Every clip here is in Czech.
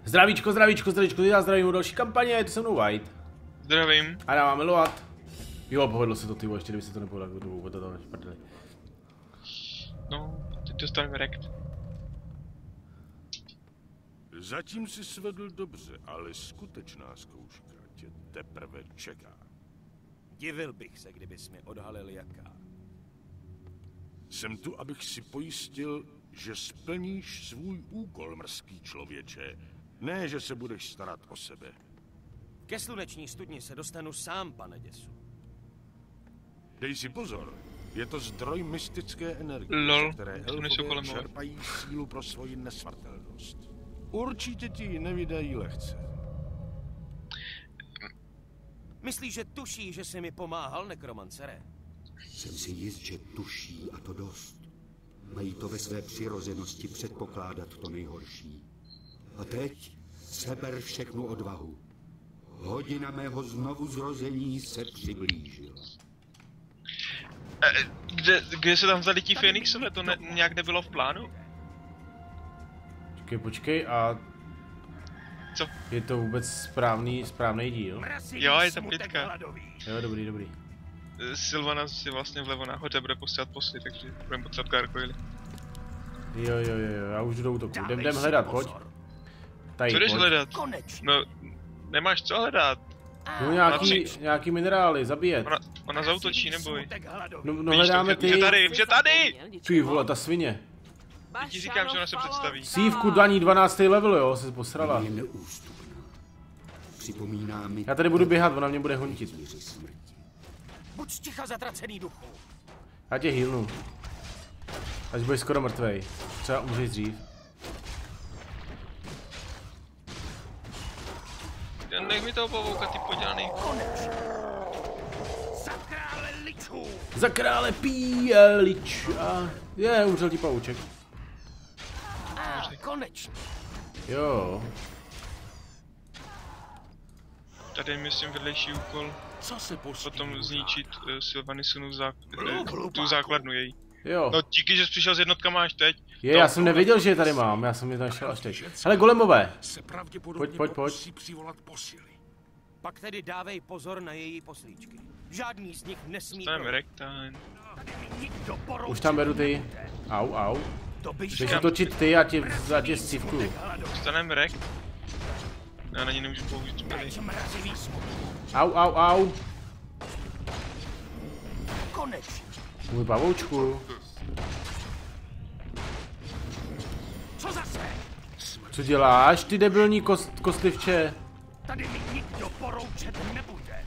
Zdravíčko, zdravíčko, zdravíčko, já zdravím u další kampaně, je to se mnou White. Zdravím. A dáváme milovat. Jo, povedlo se to, ty ještě kdyby se to nepovedlo, to vůbec to neprdeli. No, teď dostaneme rekt. Zatím si svedl dobře, ale skutečná zkouška tě teprve čeká. Divil bych se, kdybys mi odhalil jaká. Jsem tu, abych si pojistil, že splníš svůj úkol, mrzký člověče. Ne, že se budeš starat o sebe. Ke sluneční studni se dostanu sám, pane děsu. Dej si pozor, je to zdroj mystické energie, Lol, které to jsou kolem elfové čerpají sílu pro svoji nesmrtelnost. Určitě ti ji nevydají lehce. Myslíš, že tuší, že jsi mi pomáhal, nekromancere? Jsem si jist, že tuší a to dost. Mají to ve své přirozenosti předpokládat to nejhorší. A teď seber všechnu odvahu. Hodina mého znovu zrození se přiblížila. Kde se tam vzali ti Fénixové? To nějak nebylo v plánu? Počkej, a... Co? Je to vůbec správný díl? Jo, je tam plitka. Jo, dobrý. Sylvana si vlastně vlevo nahoře bude posílat posly, takže budeme potřebovat gargoyly. Jo, já už jdu do útoku. Jdem hledat, pojď. Tady, Co jdeš hledat? No, nemáš co hledat. No nějaký minerály, zabíjet. Ona zautočí, neboj. No hledáme ty... Už je tady! Ty vole, ta svině. Teď ti říkám, že ona se představí. Sívku daní 12. level, jo, se posrala. Je neústupná. Připomíná mi... Já tady budu běhat, ona mě bude hontit. Buď ticha, zatracený duchu. Já tě healnu. Až budeš skoro mrtvej. Třeba umřeš dřív. Nech mi toho pavouka, ty podělaný. Za krále ličů! Za krále píjelič. Je, umřel ti pavouček. Konečně. Jo. Tady myslím vedlejší úkol. Co se Potom zničit Sylvanisonu tu základnu její. Jo. No díky, že jsi přišel s jednotkama až teď. Já jsem nevěděl, že je tady mám, já jsem je tam šel až teď. Hele, golemové. Pojď. Musí přivolat posily. Pak tedy dávej pozor na její poslíčky. Žádný z nich nesmí... Dostaneme rektine. Už tam beru ty. Au. To by Když točit ty, já tě scívkuju. Dostaneme rekt. Já na ní nemůžu použít spely. Au. Konečně. Můj pavoučku. Co zase? Co děláš, ty debilní kostlivče? Tady mi nikdo poroučet nebude.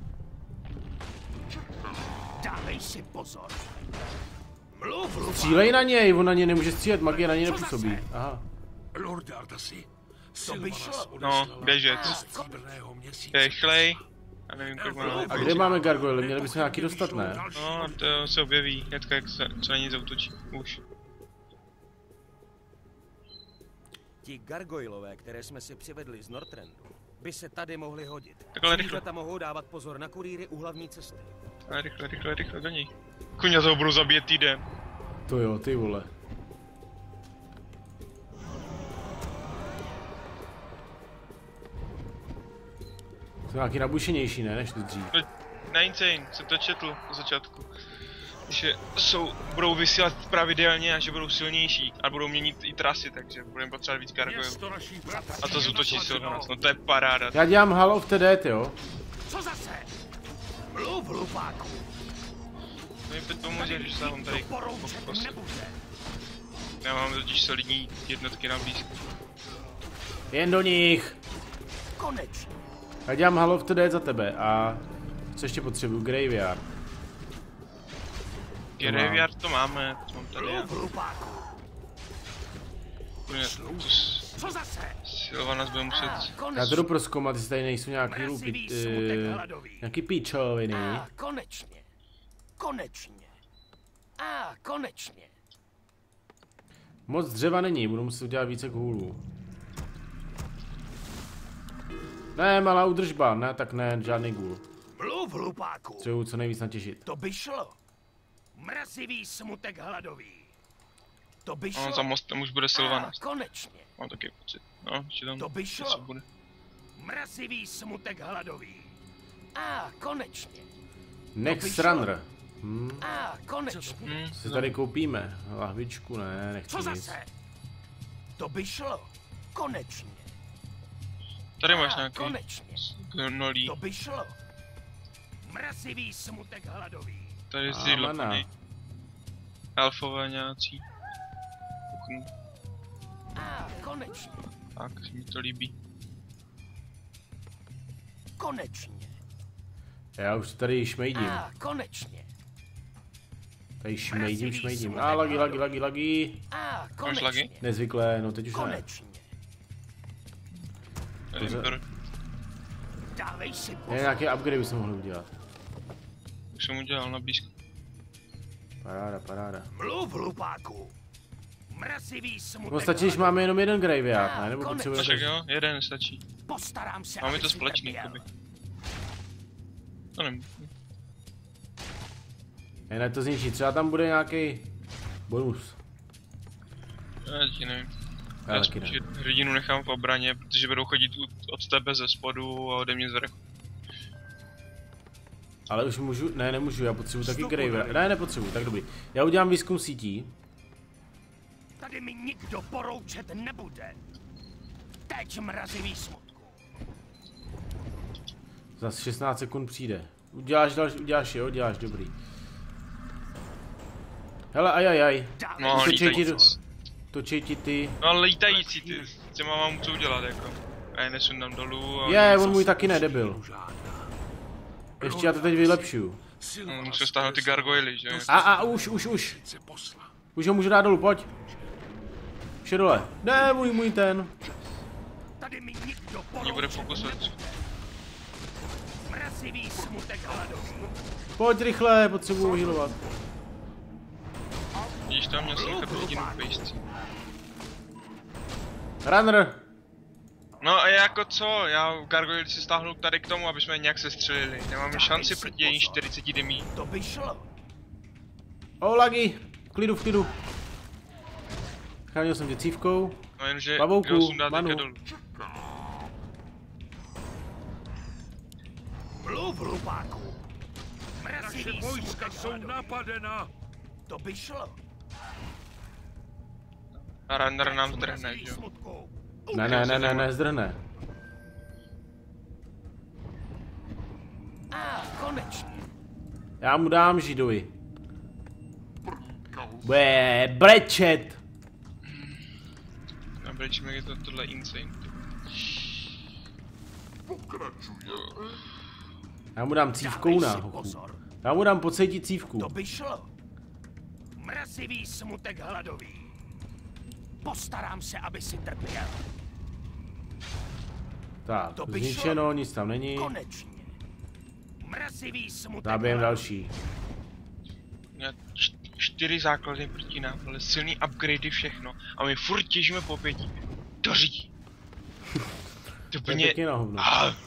Dávej si pozor. Mluv. Střílej na něj, on na něj nemůže střílet, magie na něj nepůsobí. Aha. Lorde Artasi, To by šlo. No, běžet. Rychlej. Já nevím, kolik má. A kde máme gargoyle? Měli bychom nějaký dostat, ne? No, to se objeví, hnedka jak se co na ní zautočí. Už. Ti gargoylové, které jsme si přivedli z Northrendu, by se tady mohli hodit. Takhle rychle. Zvířata mohou dávat pozor na kurýry u hlavní cesty. Rychle do ní. Kuňa toho budu zabíjet týden. To jo, ty vole. To nějaký nabušenější, ne, než ty dřív. Na Insane se to četl na začátku. Že budou vysílat pravidelně a že budou silnější a budou měnit i trasy, takže budeme potřebovat víc gargoylů. A to zútočí Sylvanas, no to je paráda. Já dělám Hall of the Dead, jo. Co zase? Mluv, hlupáku. To mi teď pomůže, když se vám tady já mám totiž solidní jednotky na blízku. Jen do nich. Konečně. Já dělám Hall of the Dead za tebe a co ještě potřebuju? Graveyard. Graveyard to máme, to mám tady já. Co zase? Sylvanas bude muset... Já to jdu prozkoumat, jestli tady nejsou nějaký nějaký píčoviny. Konečně. Moc dřeva není, budu muset udělat více hůlů. Ne, malá udržba, ne, tak ne, žádný gůl. Mluv, hlupáku. Potřebuji co nejvíc natěžit. To by šlo. Mrazivý smutek hladový. To by šlo. On za mostem už bude Sylvanas. Konečně. Mám taky pocit. No, ještě tam To by něco šlo. bude. Mrazivý smutek hladový. Konečně. Next runner. Konečně. Si tady koupíme. Lahvičku, ne, nechci Co nic. zase? To by šlo. Konečně. Tady máš nějaký Konečně. gnolí. To by šlo. Mrazivý smutek hladový. Tady je jídlo mana. plný. Elfové nějací. Kouknu. Konečně. Tak, mi to líbí. Konečně. Já už tady šmejdím. Konečně. Tady šmejdím. Lagi. Máš lagy? Nezvyklé, no teď už ne. Konečně. Ember. Dávej si Je pozor. nějaké upgrade bychom mohli udělat. Už jsem udělal na blízko. Paráda. Mluv, hlupáku. Mrazivý smutek No stačí, když máme jenom jeden graveyard, ne? Nebo No potřebujeme... však jo, jeden stačí. Postarám se, Máme aby to si společný, trpěl. jakoby. To nevím. Ne, to zničí, třeba tam bude nějaký bonus. Já ti nevím. Já Já taky ne. spíš hrdinu nechám v obraně, protože budou chodit od tebe ze spodu a ode mě z vrchu. Ale už můžu, ne, nemůžu, já potřebuji taky graveyard. Ne, nepotřebuji, tak dobrý. Já udělám výzkum sítí. Tady mi nikdo poroučet nebude. Teď mrazivý smutku. Za 16 sekund přijde. Uděláš, dobrý. Hele, ajajaj. No, lítající. Točej ti ty. No ale lítající ty, s těma mám co udělat jako. A je nesundám dolů a... Je, on můj taky nedebil. Ještě já to teď vylepšuju. Musím stáhnout ty gargoyly, že? Už. Už ho můžu dát dolů, pojď. Už je dole. Ne, můj ten. Tady mi nikdo Mě bude fokusovat. Mrazivý smutek hladový. Pojď rychle, potřebuji healovat. Vidíš tam, měl jsem nechat hrdinu v pejsci. Runner. No a jako co? Já gargoyly si stáhnu tady k tomu, aby jsme nějak sestřelili. Nemáme šanci proti jejím 40 demí. To by šlo. Lagi. V klidu. Chránil jsem tě cívkou. No jenže Pavouku, jo, sundá Manu. teďka dolů. Mluv, hlupáku. Mrazivý Vojska smutek jsou hladový. napadena. To by šlo. A runner nám zdrhne, že jo? Smutku. Ne, zdrhne. Konečně. Já mu dám židovi. Brečet. A brečíme, je to tohle insane. Já mu dám cívkou na hochu. Já mu dám pocítit cívku. To by šlo. Mrazivý smutek hladový. Postarám se, aby si trpěl. Tak, To by zničeno, šlo. nic tam není. Konečně. Mrazivý smutek Zabijeme hladový. další. Já 4 základny proti nám, ale silný upgradey, všechno. A my furt těžíme po 5. To řídí. To To je úplně... pěkně na hovno.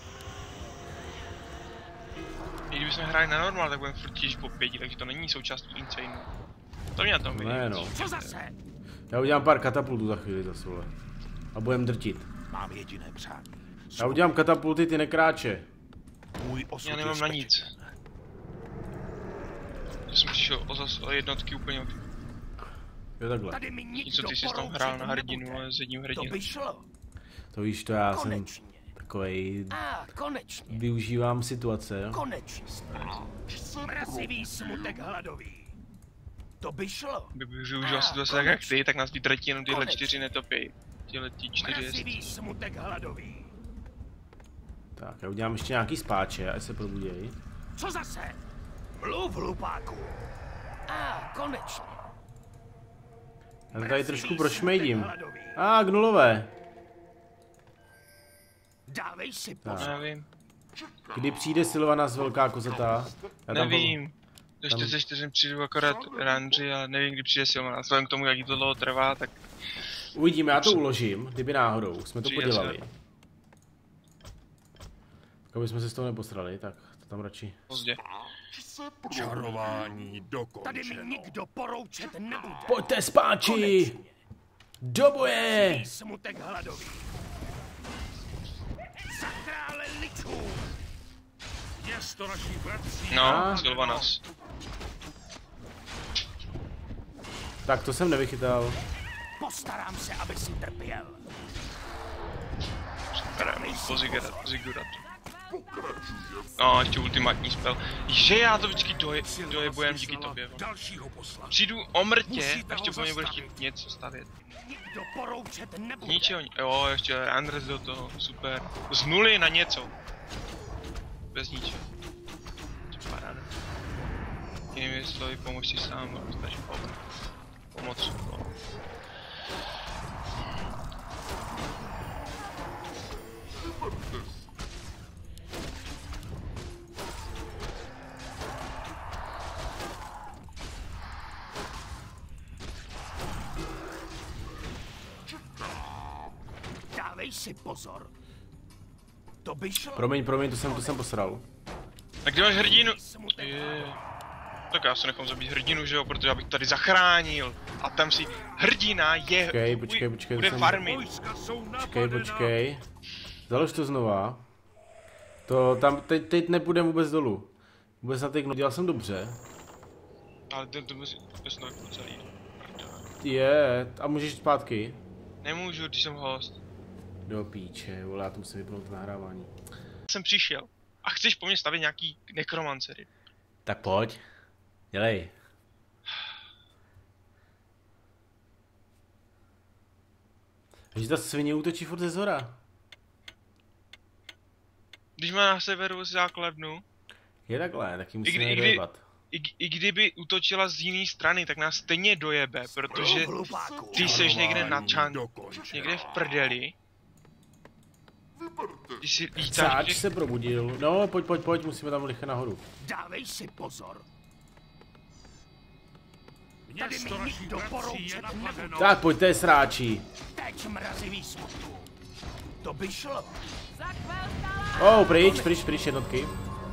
I kdybychom hráli na normál, tak budeme furt těžit po 5, takže to není součástí insane. To mě na tom vidí. Ne, no. Co zase? Já udělám pár katapultů za chvíli zase, vole. A budem drtit. Mám jediné přání. Já udělám katapulty, ty nekráče. Můj osud Já je nemám na nic. spečetěn. Já jsem přišel o jednotky úplně od... Jo, takhle. Tady mi nikdo Něco ty jsi tam poroučet hrál na hrdinu, nebude. ale s jedním To hrdinou. by šlo. To víš, to já jsem Konečně. takovej... Konečně. Využívám situace, jo. Konečně. Mrazivý smutek hladový. To by šlo. Kdyby využil situace tak jak ty, tak nás vytratí jenom tyhle 4 netopy. Tyhle 4 Mrazivý jezdci. smutek hladový. Tak, já udělám ještě nějaký spáče, až se probuděj. Co zase? Mluv, hlupáku. Konečně. Já tady trošku prošmejdím. hladový. Gnulové. Dávej si Tak. pozor. Nevím. Kdy přijde Sylvanas velká kozatá? Já tam Nevím. Do 44 přijdu akorát ranři, ale nevím, kdy přijde Silman. A vzhledem k tomu, jak to dlouho trvá, tak... Uvidíme, já to uložím, kdyby náhodou jsme to Přijde podělali. se. Aby jsme se s toho neposrali, tak to tam radši. Pozdě. Čarování Tady mi dokončeno. nikdo poroučet nebude. Pojďte spáči! Konečně. Do boje! Smutek hladový. No, Sylvanas. Tak to jsem nevychytal. Postarám se, aby si trpěl. Super, po Ziguratu. No, ještě ultimátní spell. Že já to vždycky dojebujem díky tobě. Přijdu o mrtě a ještě po mě budeš chtít něco stavět. Ničeho, jo, ještě Randers do toho, super. Z nuly na něco. Bez ničeho. Paráda. Jinými slovy, pomož si sám, dostaneš pomoc. Dávej si pozor. To by šlo. Promiň, to jsem posral. A kde máš hrdinu? Tak já se nechám zabít hrdinu, že jo, protože abych tady zachránil. A tam si hrdina je... Počkej, bude farmit. Počkej. Založ to znova. To tam, teď nepůjdem vůbec dolů. Vůbec na teď, dělal jsem dobře. Ale to musí jasno jako celý. A můžeš jít zpátky? Nemůžu, když jsem host. Do píče, vole, já to musím vypnout nahrávání. Jsem přišel. A chceš po mně stavět nějaký nekromancery. Tak pojď. Dělej. Že ta svině útočí furt ze zhora. Když má na severu základnu. Je takhle, taky musíme dojebat. I kdyby útočila z jiné strany, tak nás stejně dojebe, protože ty seš někde na někde v prdeli. Ty si lítáš, se probudil. No, pojď, musíme tam rychle nahoru. Dávej si pozor. Tady mi nikdo poroučet nebude. Tak pojďte, sráči. Teď mrazivý smutku. To by šlo. Pryč jednotky.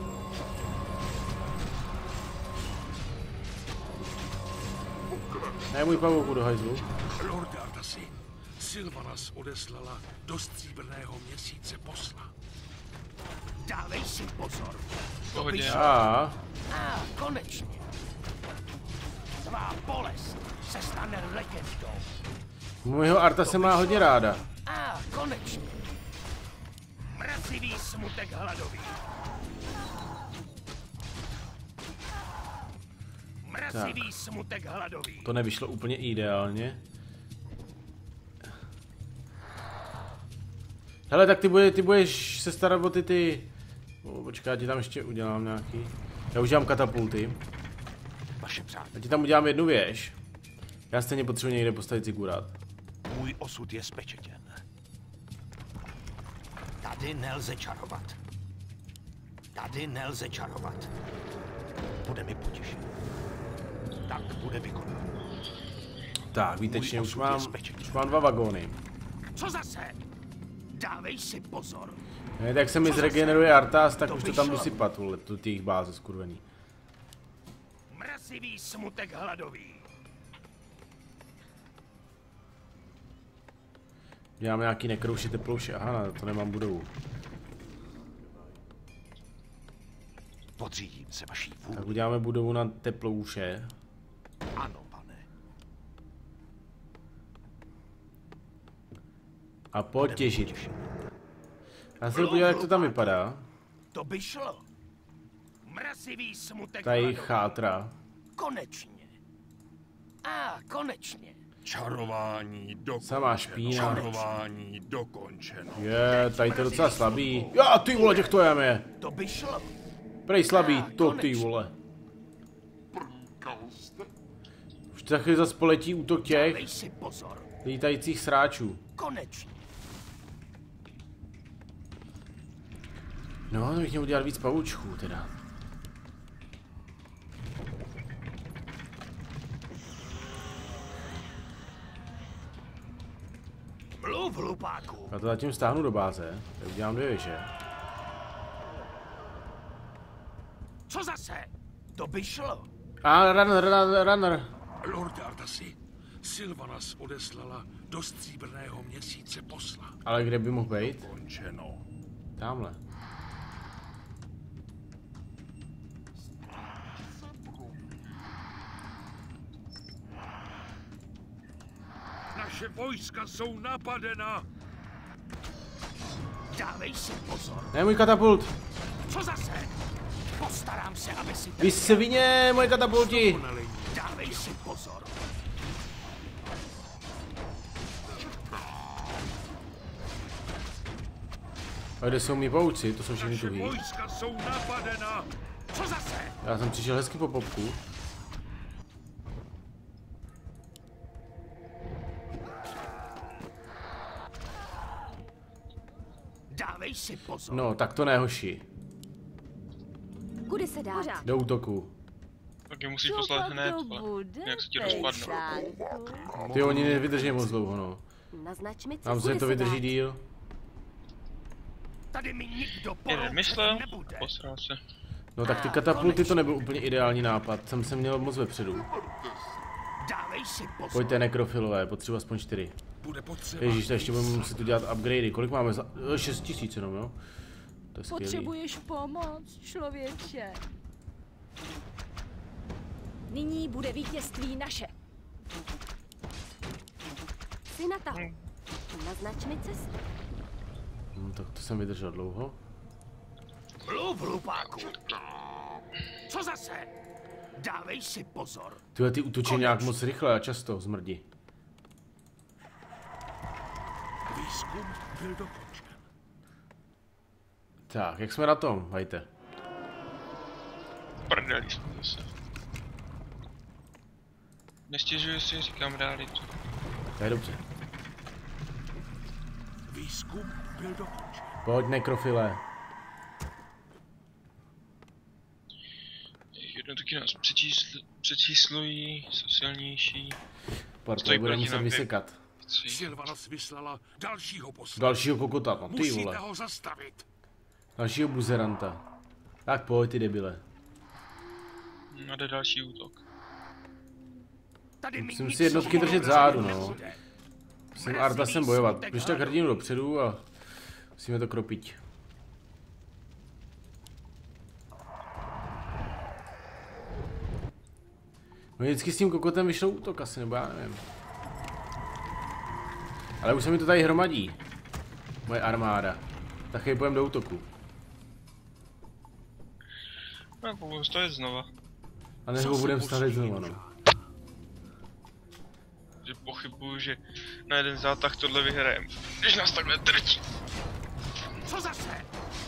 Ne, můj pavouku do hajzlu. Lorde Ardasi, Sylvanas odeslala do stříbrného měsíce posla. Dávej si pozor. Pohodě. Konečně. Tvá bolest se stane legendou. Můjho Arta se má hodně ráda. Konečně. Mrazivý smutek hladový. Mrazivý smutek hladový. To nevyšlo úplně ideálně. Hele, tak ty budeš se starat o ty... Počkej, já ti tam ještě udělám nějaký... Já udělám katapulty. Já ti tam udělám jednu věž. Já stejně potřebuji někde postavit zigurát. Můj osud je spečetěn. Tady nelze čarovat. Bude mi potěšit. Tak bude vykonán. Tak, výtečně, už mám 2 vagóny. Co zase? Dávej si pozor. Ne, tak se mi zregeneruje Artas, tak už to tam jdu sypat, vole, tu těch báze skurvený. Mrazivý smutek hladový. Dělám nějaký nekrouši teplouše, aha, to nemám budovu. Podřídím se vaší vůli. Tak uděláme budovu na teplouše. Ano, pane. A potěžit. Já se podívám, jak to tam vypadá. To by šlo. Mrazivý smutek tady chátra. Konečně. Konečně. Čarování dokončeno. Samá špína. Čarování dokončeno. Je, tady to je docela slabý. Já, ty vole, těch to je. To by šlo. Prej slabý, to ty vole. Už za chvíli zase poletí útok těch lítajících sráčů. Konečně. No, to bych měl udělat víc pavoučků teda. Mluv, hlupáku. Já to zatím stáhnu do báze, tak udělám 2 věže. Co zase? To by šlo. Runner. Lorde Ardasi, Sylvanas odeslala do stříbrného měsíce posla. Ale kde by mohl být? Končeno. Tamhle. Naše vojska jsou napadena. Dávej si pozor. Ne, můj katapult. Co zase? Postarám se, aby si... Vy svině, moje katapulti. Dávej si pozor. A kde jsou mý pouci? To jsou všechny Naše tuhý. vojska jsou napadena. Co zase? Já jsem přišel hezky po popku. Dávej si pozor. No, tak to ne, hoši. Kudy se dá? Do útoku. Tak je musíš poslat hned, jak se ti rozpadnou. Ty oni nevydrží moc dlouho, no. Naznač mi, co Nám se kudy to se vydrží dá. díl. Tady mi nikdo Jeden myslel, poroučet nebude. posral se. No tak ty katapulty to nebyl úplně ideální nápad. Jsem se měl moc vepředu. Dávej si pozor. Pojďte nekrofilové, potřebuji aspoň 4. Bude potřeba. Ježíš, to ještě budeme muset udělat upgradey. Kolik máme za... 6 000 jenom, jo? To je skvělý. Potřebuješ pomoc, člověče. Nyní bude vítězství naše. Jsi na tahu. Naznač mi cestu. Tak to jsem vydržel dlouho. Mluv, hlupáku. Co zase? Dávej si pozor. Tyhle ty útočí nějak moc rychle a často zmrdí. Výzkum byl dokončen. Tak, jak jsme na tom, hajte. Prdeli jsme zase. Nestěžuji si, říkám realitu. To je dobře. Výzkum byl dokončen. Pojď nekrofile. Jednotky nás přečíslují, jsou silnější. Parto, Stojí budeme proti muset nám vysekat. Silvanos vyslala dalšího posla. Dalšího kokota, no ty Musíte vole. ho zastavit. Dalšího buzeranta. Tak pojď ty debile. A jde další útok. Tady mi Musím nic si jednotky poroučet držet zádu, no. nebude. Musím Artasem bojovat. Když tak hrdinu dopředu a musíme to kropit. No vždycky s tím kokotem vyšel útok asi, nebo já nevím. Ale už se mi to tady hromadí. Moje armáda. Tak jej půjdem do útoku. No, budeme stavět znova. A než ho budeme stavět znovu, no. Že pochybuju, že na jeden zátah tohle vyhrajeme. Když nás takhle drtí. Co zase?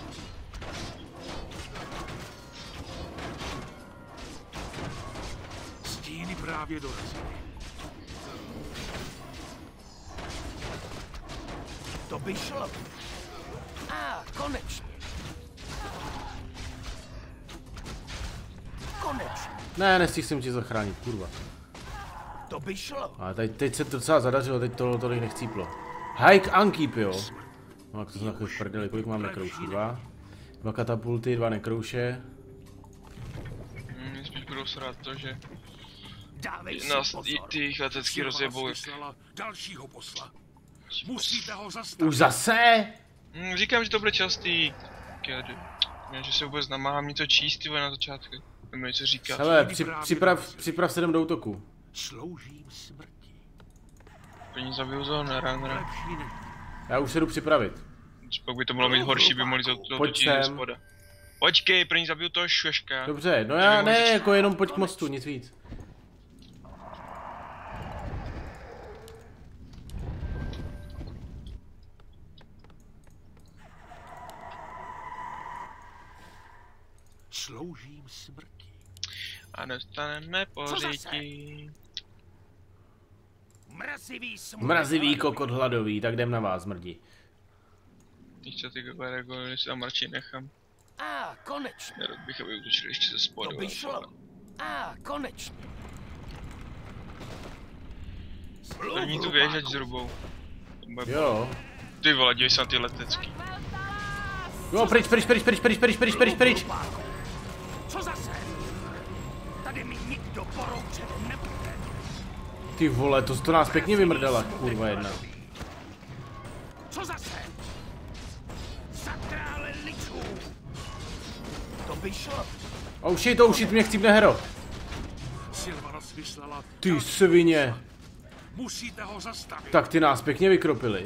Stíny právě dorazily. To by šlo. Konečně. Konečně. Ne, nestihl jsem tě zachránit, kurva. To by šlo. Ale teď se to docela zadařilo, teď to tolik nechcíplo. Hike Unkeep, jo. No jak to jsem takový v prdeli, kolik mám nekrouší? 2. 2 katapulty, 2 nekrouše. Mě spíš budou srát to, že Dávej si nás pozor. ty jejich letecký Silvanos rozjebou. vyslala dalšího posla. Musíte ho zastavit. Už zase? Říkám, že to bude častý. Ne, že se vůbec namáhám něco číst, ty vole, na začátku. Nebo něco říkat. Hele, připrav se jdem do útoku. Sloužím smrti. Oni zabijou zónu, runner. Lepší ne. Já už se jdu připravit. Pak by to mohlo být horší, by mohli Pojď zautočit sem. ze spoda. Počkej, první zabiju toho šveška. Dobře, no já ne, jako jenom pojď k mostu, nic víc. Sloužím smrti. A dostaneme pořití. Mrazivý smutek. Mrazivý kokot hladový, tak jdem na vás, mrdi. Víš co, ty Garego, si tam radši nechám. Konečně. Nerad bych, aby utočili ještě ze spodu. To by šlo. Konečně. První tu věžeť s rubou. Jo. Ty vole, dívej se na ty letecký. Jo, pryč. Co zase? Tady mi nikdo poroučet nebude. Ty vole, to nás pěkně vymrdala, kurva jedna. Co zase? Za krále ličů. To by šlo. Oh shit, mě chcípne hero. Silvanos vyslala Ty svině. Musíte ho zastavit. Tak ty nás pěkně vykropili.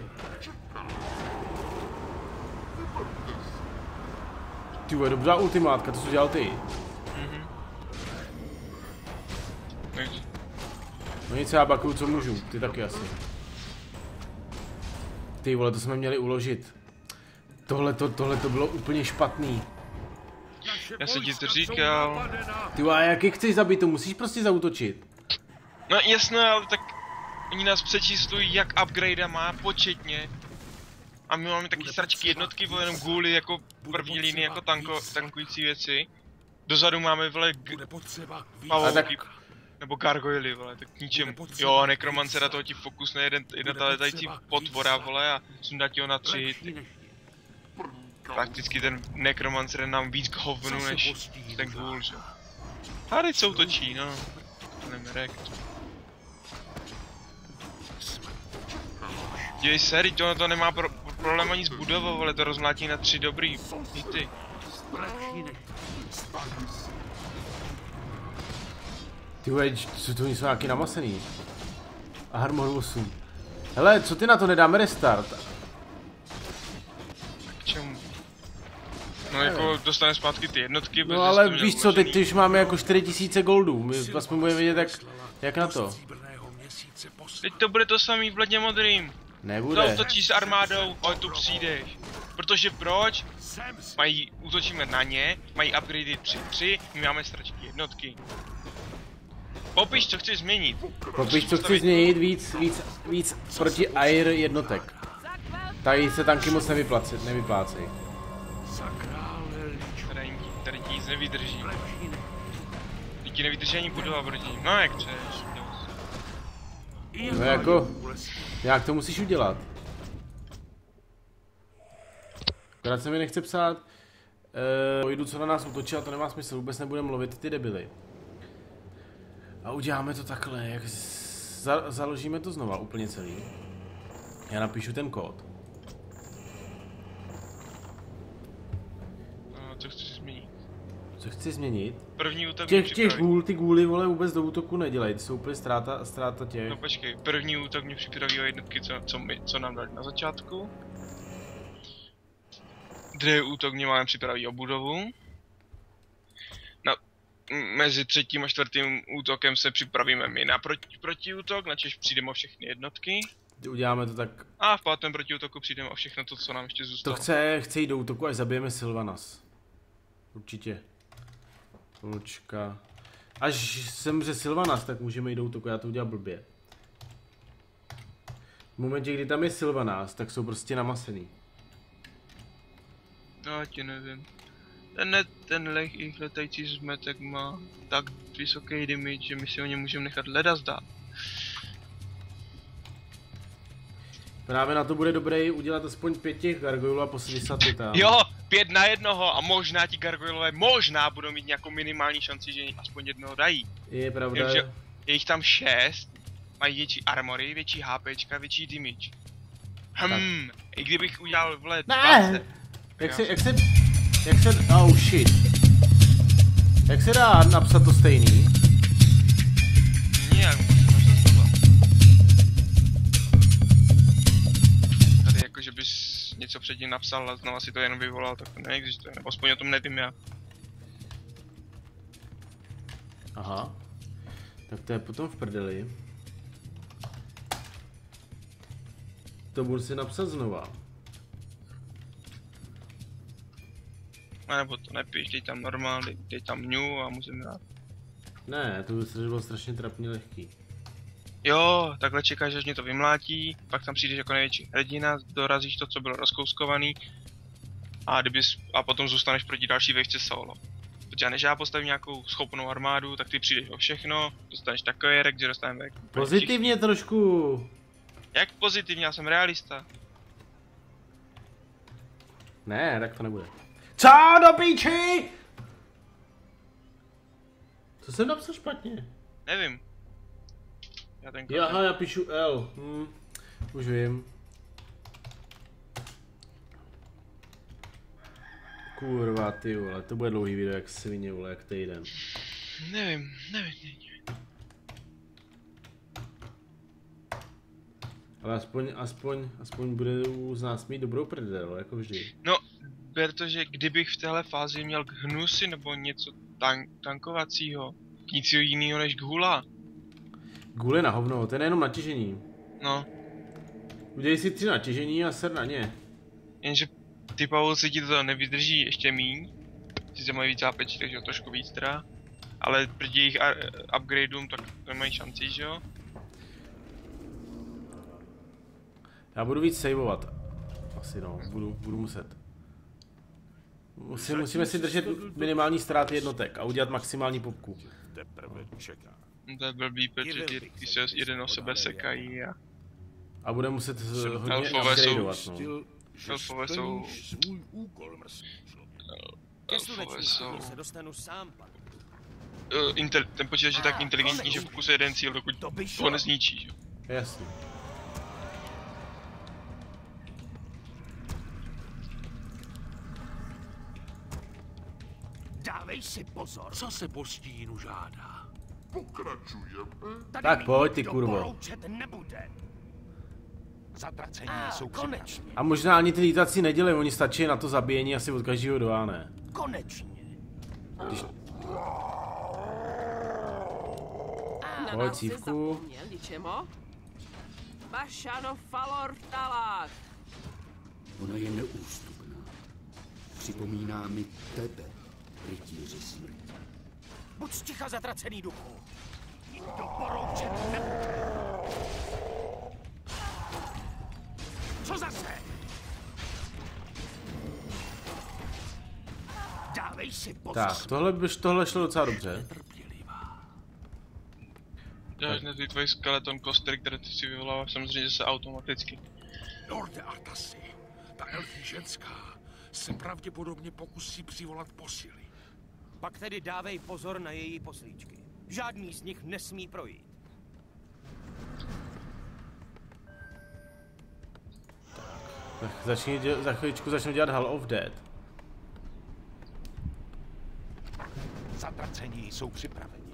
Ty vole, dobrá ultimátka, to co dělal ty. No nic, já bakuju, co můžu, ty taky asi. Ty vole, to jsme měli uložit. Tohle to bylo úplně špatný. Já jsem ti to říkal. Ty vole, a jak je chceš zabít, to musíš prostě zaútočit. No jasno, ale tak oni nás přečíslují, jak upgrade má početně. A my máme taky sračky jednotky, vole, jenom gůly jako první linii jako tankující věci. Dozadu máme, vole, pavouky, nebo gargoyly, vole, tak k ničemu. Jo, nekromancera toho ti fokusne jedna ta letající potvora, vole, a sundá ti ho na 3 hity. Prakticky ten nekromancer nám víc k hovnu než ten ghoul, že? A teď se útočí, no. Nemerekt. Dívej se, to nemá problém ani s budovou, ale to rozmlátí na 3 dobrý hity. Ty vole, co to jsou nějaký namasený. A Harmon 8. Hele, co ty na to nedáme restart? K čemu? No jako dostaneme zpátky ty jednotky. No ale víš co, teď už máme jako 4000 goldů, my vlastně budeme vědět jak na to. Teď to bude to samý v ledně modrým. Nebude. Zautočíš s armádou, ale tu přijdeš. Protože proč? Útočíme na ně, mají upgradey 3-3, my máme stračky jednotky. Popiš, co chceš změnit. Popiš, co chceš změnit víc proti air jednotek. Tady se tanky moc nevyplácejí. Tady ti nic nevydrží. Teď ti nevydrží ani budova proti ním. No jak chceš. No jako, jak to musíš udělat? Akorát se mi nechce psát. Jdu, co na nás útočí, a to nemá smysl, vůbec nebudeme lovit ty debily. A uděláme to takhle, jak založíme to znova úplně celý. Já napíšu ten kód. No, co chceš změnit? Co chci změnit? První útok těch gůl, ty gůly, vole, vůbec do útoku nedělej, ty jsou úplně ztráta těch. No počkej, první útok mě připraví o jednotky, co nám dali na začátku. Druhý útok mě máme připraví o budovu. Mezi třetím a čtvrtým útokem se připravíme my na protiútok, načež přijdeme o všechny jednotky. Uděláme to tak. A v pátém protiútoku přijdeme o všechno to, co nám ještě zůstalo. To chce jít do útoku, až zabijeme Sylvanas. Určitě. Počka. Až zemře Sylvanas, tak můžeme jít do útoku, já to udělám blbě. V momentě, kdy tam je Sylvanas, tak jsou prostě namasený. Já ti nevím. Ten letající zmetek má tak vysoký damage, že my si o něm můžeme nechat leda zdát. Právě na to bude dobré udělat aspoň 5 těch gargoylů a posvysat ty tam. Jo, 5 na 1 a možná ti gargoylové budou mít nějakou minimální šanci, že aspoň jednoho dají. Je pravda. Jenže je jich tam 6, mají větší armory, větší HPčka, větší damage. I kdybych udělal vle 20. Oh shit. Jak se dá napsat to stejný? Nijak, musím to znova. Tady jako, že bys něco předtím napsal a znova si to jenom vyvolal, tak to neexistuje, nebo aspoň o tom nevím já. Aha. Tak to je potom v prdeli. To budu si napsat znova. A nebo to nepíš, dej tam normál, dej tam new a musím hrát. Ne, to by se bylo strašně trapně lehký. Jo, takhle čekáš, až mě to vymlátí, pak tam přijdeš jako největší hrdina, dorazíš to, co bylo rozkouskovaný a potom zůstaneš proti další vejšce solo. Protože než já postavím nějakou schopnou armádu, tak ty přijdeš o všechno, dostaneš takový rek, že dostaneme pozitivně trošku. Jak pozitivně, já jsem realista. Ne, tak to nebude. Co do píči? Co jsem napsal špatně? Nevím. Já píšu L. Už vím. Kurva, ty vole, to bude dlouhý video, jak svině, vole, jak týden. Nevím. Ale aspoň bude z nás mít dobrou prdel, jako vždy. No, ber to, že kdybych v téhle fázi měl k hnusy nebo něco tankovacího, nic jiného než gula. Gule na hovno, ten je jenom natěžení. No. Udělej si 3 natěžení a ser na ně. Jenže ty Pavulci ti to nevydrží ještě míň. Sice mají víc HP, takže trošku víc teda. Ale proti jejich upgradeům tak nemají šanci, že jo? Já budu víc saveovat. Asi no, budu muset. Musíme si držet minimální ztráty jednotek a udělat maximální popku. Teprve čeká. To je blbý, protože ty se jeden o sebe sekají a bude muset hodně elfové upgradeovat, no. Elfové jsou... svůj úkol, mrzký člověk. Elfové jsou... se dostanu sám, pak. Ten počítač je tak inteligentní, že fokusuje jeden cíl, dokud ho nezničí, že? Jasně. Dávej si pozor. Co se po stínu žádá? Tak pojď, ty kurvo. Nebude. Zatracení jsou Konečně. A možná ani ty lítací nedělají, oni stačí na to zabíjení asi od každého do A, ne? Konečně. Když... Pojď, cívku. Bašano Falor Talák. Ona je neústupná. Připomíná mi tebe, rytíři smrti. Buď sticha, zatracený duchu. Nikdo poroučet nebude. Co zase? Dávej si pozor. Tak, tohle šlo docela dobře. Děláš na ty tvoji skeleton kostery, které ty si vyvoláváš samozřejmě zase automaticky. Lorde Artasi, ta elfí ženská se pravděpodobně pokusí přivolat posily. Pak tedy dávej pozor na její poslíčky. Žádný z nich nesmí projít. Tak za chvíličku začnu dělat Hall of Dead. Zatracení jsou připraveni.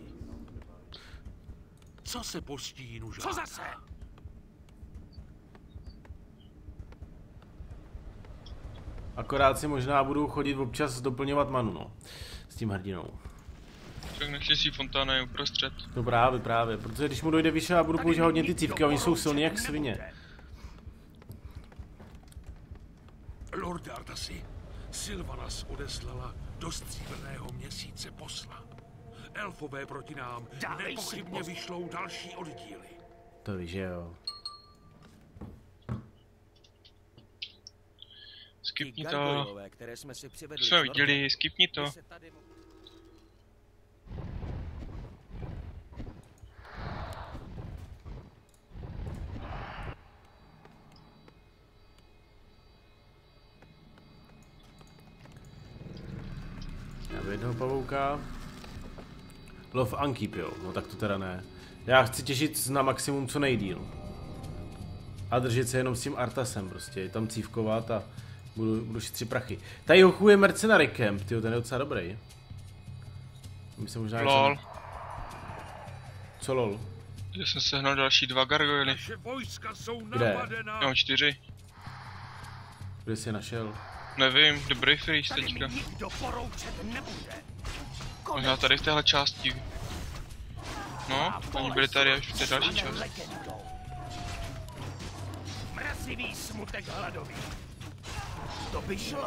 Co se po stínu žádá? Co zase? Akorát si možná budu chodit občas doplňovat manu, no. S tím hrdinou. Tak naštěstí fontána je uprostřed. No právě, protože když mu dojde vyše, já budu používat hodně ty cívky a oni jsou silní jak svině. Lorde Artasi, Sylvanas odeslala do stříbrného měsíce posla. Elfové proti nám nepochybně vyšlou další oddíly. To víš, že jo. Skipni to. Jsme viděli, skipni to. Já bych jednoho pavouka. Love and keep, jo. No tak to teda ne. Já chci těšit na maximum co nejdýl. A držet se jenom s tím Artasem prostě. Tam cívkovat a budu šetřit prachy. Tady hochu je Mercenary Camp, tyjo, ten je docela dobrý. Možná lol. Co lol? Já jsem sehnal další 2 gargoyly. Kde? Já mám 4. Kde jsi je našel? Nevím, The Brave Freeze teďka. Možná tady v téhle části. No, oni byli tady až v té další části. Mrazivý smutek hladový. To by šlo.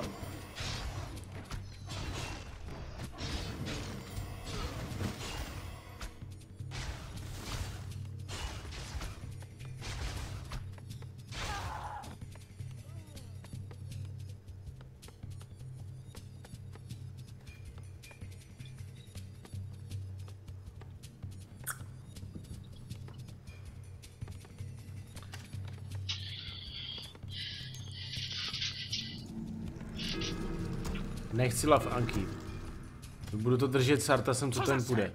Nechci love and keep. Budu to držet s Artasem, co ten půjde.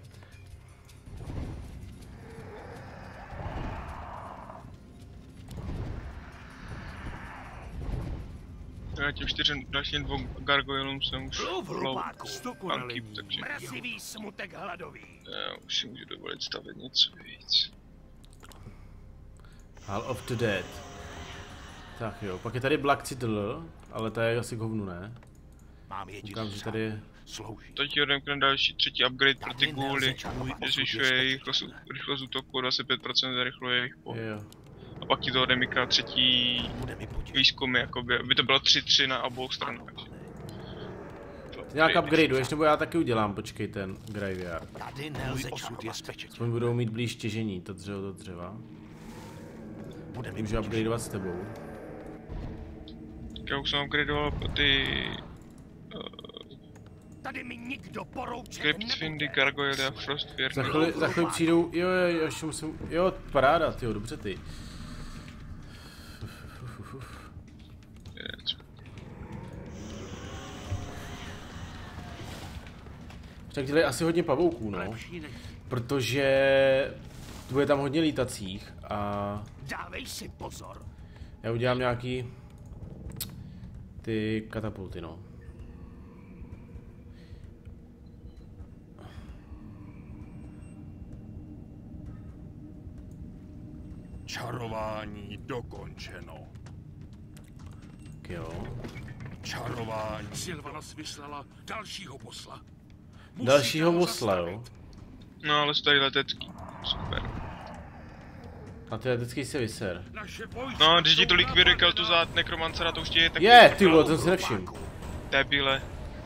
Já těm 4 dalším 2 gargoylům jsem už love and keep, takže Mrazivý smutek hladový. já už si můžu dovolit stavit něco víc. Hall of the Dead. Tak jo, pak je tady Black Citadel, ale to je asi k hovnu, ne? Koukám, že tady je... Teď je odemkne další třetí upgrade pro ty gůly. Zvyšuje jejich rychlost útoku o 25%, zarychluje jejich pohyb. A pak ti to odemyká třetí výzkumy, jakoby, aby to bylo 3-3 na obou stranách. Nějak upgradeuješ, nebo já taky udělám, počkej, ten graveyard. Aspoň budou mít blíž těžení, to dřevo do dřeva. Můžu upgradeovat s tebou. Já už jsem upgradeoval ty... Tady mi nikdo poroučet Cryptfindy, Gargoyle a Frostfire. Za chvíli přijdou, jo, ještě musím, jo, paráda, tyjo, dobře ty. Tak dělají asi hodně pavouků, no. Protože bude tam hodně lítacích a... Dávej si pozor. Já udělám nějaký... ty katapulty, no. Čarování dokončeno. Tak jo. Čarování. Sylvanas vyslala dalšího posla. Dalšího posla, jo? No, ale stojí letecký. Super. A ty letecký se vyser. No, když ti to likviduje keltu za nekromancera, to už ti je takový... Je, ty vole, to si nevšim. Debile.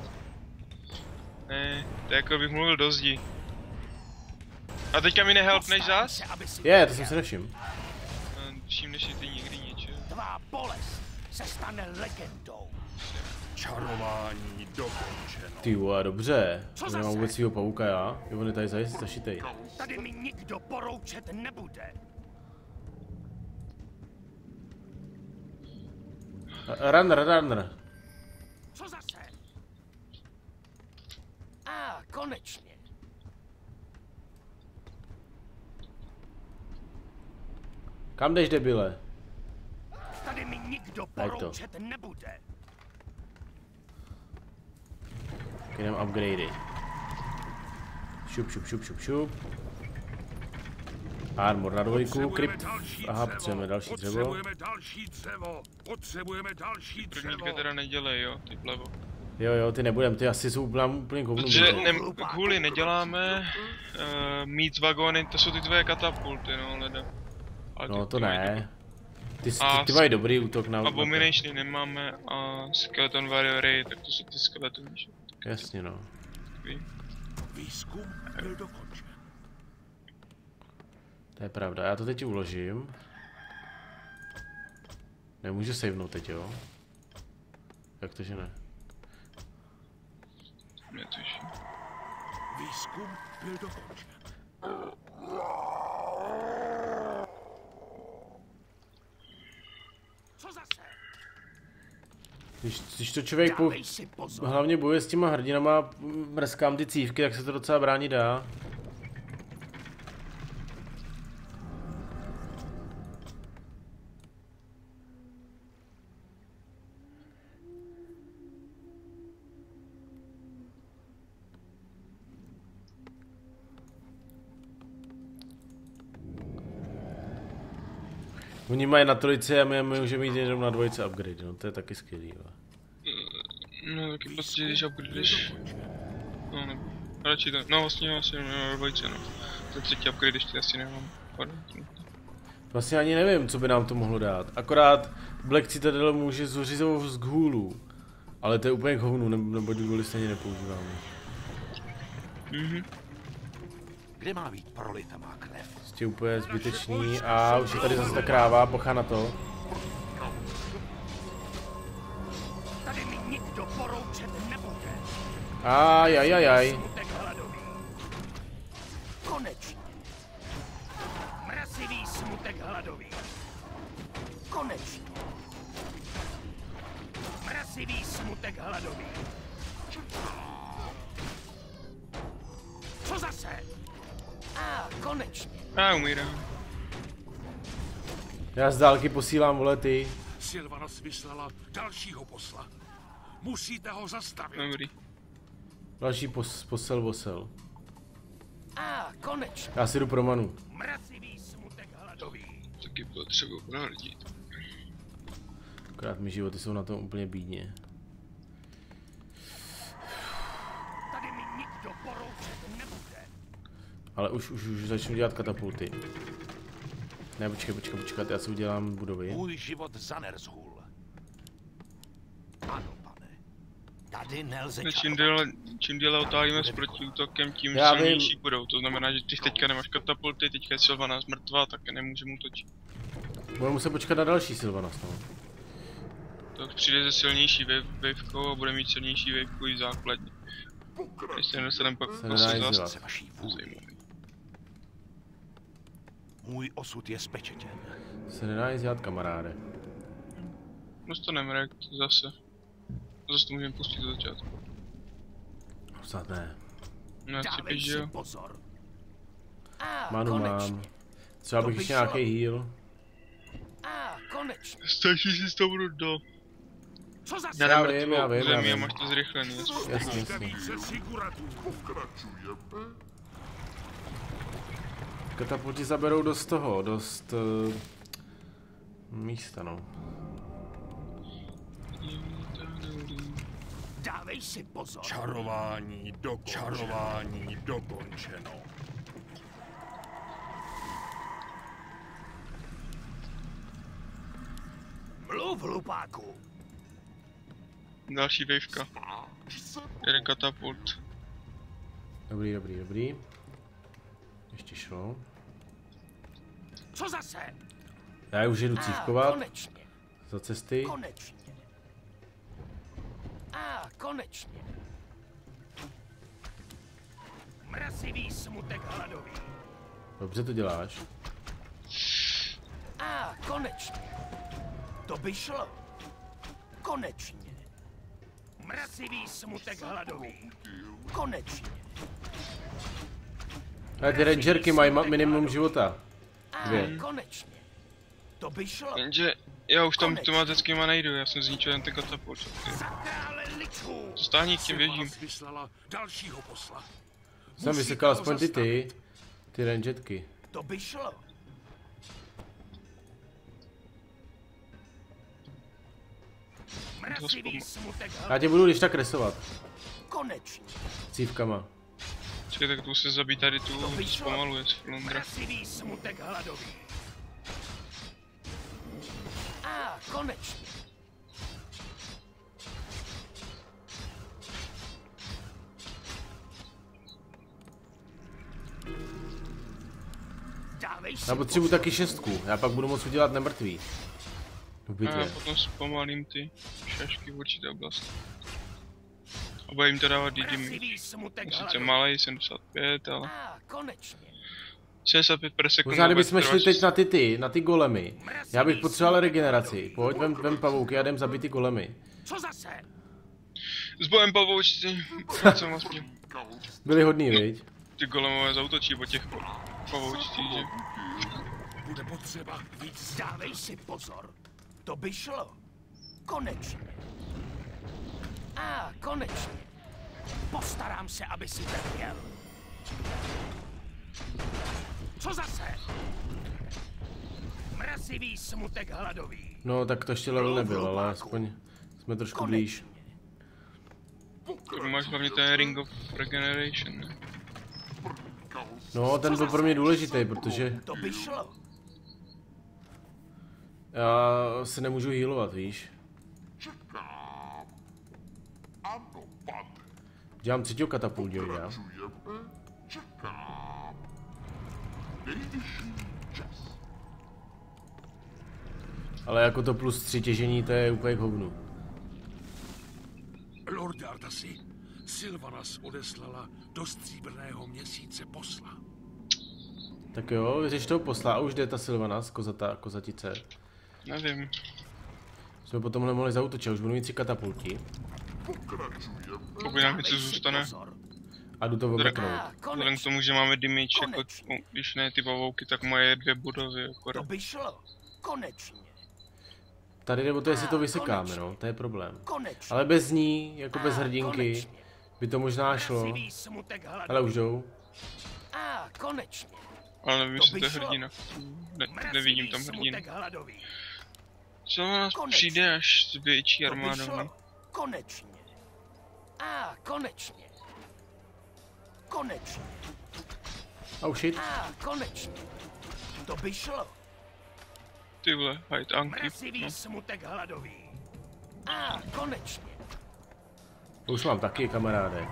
Ne, to jako bych mluvil do zdi. A teďka mi nehelpneš zas? Je, to jsem si nevšim. Všimneš si ty nikdy ničeho. Tvá bolest se stane legendou. Čarování dokončeno. Ty vole, dobře. Já nemám vůbec svýho pavouka, já. Jo, on je tady zašitej. Tady mi nikdo poroučet nebude. Runner. Co zase? Konečně. Kam jdeš, debile? Tady mi nikdo poroučet nebude. Jdem upgradey. Šup. Armor na dvojku, krypt. Aha, potřebujeme další dřevo. Prvnítka teda nedělej, jo, ty vlevo. Jo, ty nebudem, ty asi jsou úplně kovnu. Protože kvůli neděláme, mít vagóny, to jsou ty tvoje katapulty, no, leda. No to ne. Ty mají dobrý útok na... Abominationy nemáme a Skeleton Warriory, tak to jsou ty skeletony. Jasně, no. Výzkum byl dokončen. To je pravda, já to teď uložím. Nemůžu savenout teď, jo? Jak to, že ne? Netuším. Výzkum byl dokončen. Co zase? Když to člověk hlavně bojuje s těma hrdinama, mrskám ty cívky, tak se to docela bránit dá. Oni mají na trojce a my můžeme mít jenom na dvojce upgrade, no to je taky skvělý. No taky prostě když upgradeš... No nebo... Radši to... No vlastně na dvojce, no. Ten třetí upgrade ještě asi nemám. Vlastně ani nevím, co by nám to mohlo dát. Akorát Black Citadel může zřizovat z ghoulu. Ale to je úplně k hovnu, nebo ghouly stejně nepoužíváme. Kde má být prolita má krev? Prostě úplně zbytečný a už je tady zase ta kráva, pochá na to. Tady mi nikdo poroučet nebude. Ajajajaj. Konečně. Mrazivý smutek hladový. Konečně. Mrazivý smutek hladový. Co zase? Konečně. Umírám. Já z dálky posílám, vole, ty. Sylvanas vyslala dalšího posla. Musíte ho zastavit. Dobrý. Další posel. Konečně. Já si jdu pro manu. Mrazivý smutek hladový. taky potřebuji prohrdit. Akorát mi životy jsou na tom úplně bídně. Tady mi nikdo poroučet nebude. Ale už začnu dělat katapulty. Ne, počkat, já si udělám budovy. Můj život zanerzhul. Ano, pane. Tady nelze Čím déle otálíme s protiútokem, tím Já silnější budou. To znamená, že když teďka nemáš katapulty, teďka je Sylvana zmrtvá, tak nemůžeme útočit. Budeme muset počkat na další Sylvanas, no. Tak přijde ze silnější wavekou a bude mít silnější waveku i základní. Když se nedostaneme pak zase vaší vůli. Můj osud je spečetěn. Se nedá nic dělat, kamaráde. Dostaneme reakt zase. Zase to můžeme pustit do začátku. Snad ne. No, Dávej si jo. pozor. Manu mám. Třeba bych ještě nějaký heal. Konečně. Stačí si s tou do. Co zase? Já vím. Zemi a máš to zrychlený. Jasně. Katapulti zaberou dost místa, no. Dávej si pozor. Čarování dokončeno. Mluv, hlupáku. Další waveka. Jeden katapult. Dobrý. Ještě šlo. Co zase? Já už jedu cívkovat. Konečně. Za cesty. Konečně. Konečně. Mrazivý smutek hladový. Dobře to děláš. Konečně. To by šlo. Konečně. Mrazivý smutek hladový. Konečně. Ale ty rangerky mají minimum života. 2. Konečně. To by šlo. Jenže já už tam automatickýma nejdu, já jsem zničil jen ten katapult. Stáhni k těm věžím. Dalšího posla. Jsem vysekal aspoň ty rangetky. To by šlo. Já tě budu když tak rysovat. Konečně. Cívkama. Čekaj, tak tu se zabít tady tu zpomaluje z Flundra. Mrazivý smutek hladový. Konečně. Já potřebuji taky 6. Já pak budu moct udělat nemrtvý. V A já potom zpomalím ty šašky v určité oblasti. A budem to dávat damage. Sice malej, 75, ale... 65 per sekund. Možná kdybychom šli teď na ty golemy. Já bych potřeboval regeneraci. Pojď, vem pavouky a jdem zabít ty golemy. Co zase? S bojem pavoučci. Co vlastně? Byli hodný, viď? Ty golemové zautočí po těch pavoučcích, že? Bude potřeba víc. Dávej si pozor. To by šlo. Konečně. Konečně. Postarám se, aby si trpěl. Co zase? Mrazivý smutek hladový. No, tak to ještě level nebyl, ale aspoň jsme trošku blíž. Tu máš hlavně ten Ring of Regeneration, ne? No, ten byl pro mě důležitý, protože To by šlo. já se nemůžu healovat, víš? Dělám 3. katapult, já. Ale jako to +3 těžení, to je úplně k hovnu. Lorde Artasi, Sylvanas odeslala do Stříbrného měsíce posla. Tak jo, vyřeš toho posla a už jde ta Sylvanas, kozatice. Nevím. Jsme potom nemohli zaútočit, už budu mít 3 katapulti. Pokud nám něco zůstane. A jdu to obeknout. Vzhledem k tomu, že máme damage, jako, když ne ty pavouky, tak moje 2 budovy akorát. To by šlo. Konečně. Tady nebo to, jestli to vysekáme, no, to je problém. Ale bez ní, jako bez hrdinky, by to možná šlo. Ale už jdou. Konečně. Ale nevím, jestli to je hrdina. Nevidím tam hrdinu. Co nás přijde, až s větší armádou? Konečně. Konečně. Konečně. Oh shit. Konečně. To by šlo. Ty vole, hajt Anky. Mrazivý smutek hladový. Konečně. Už mám taky, kamaráde.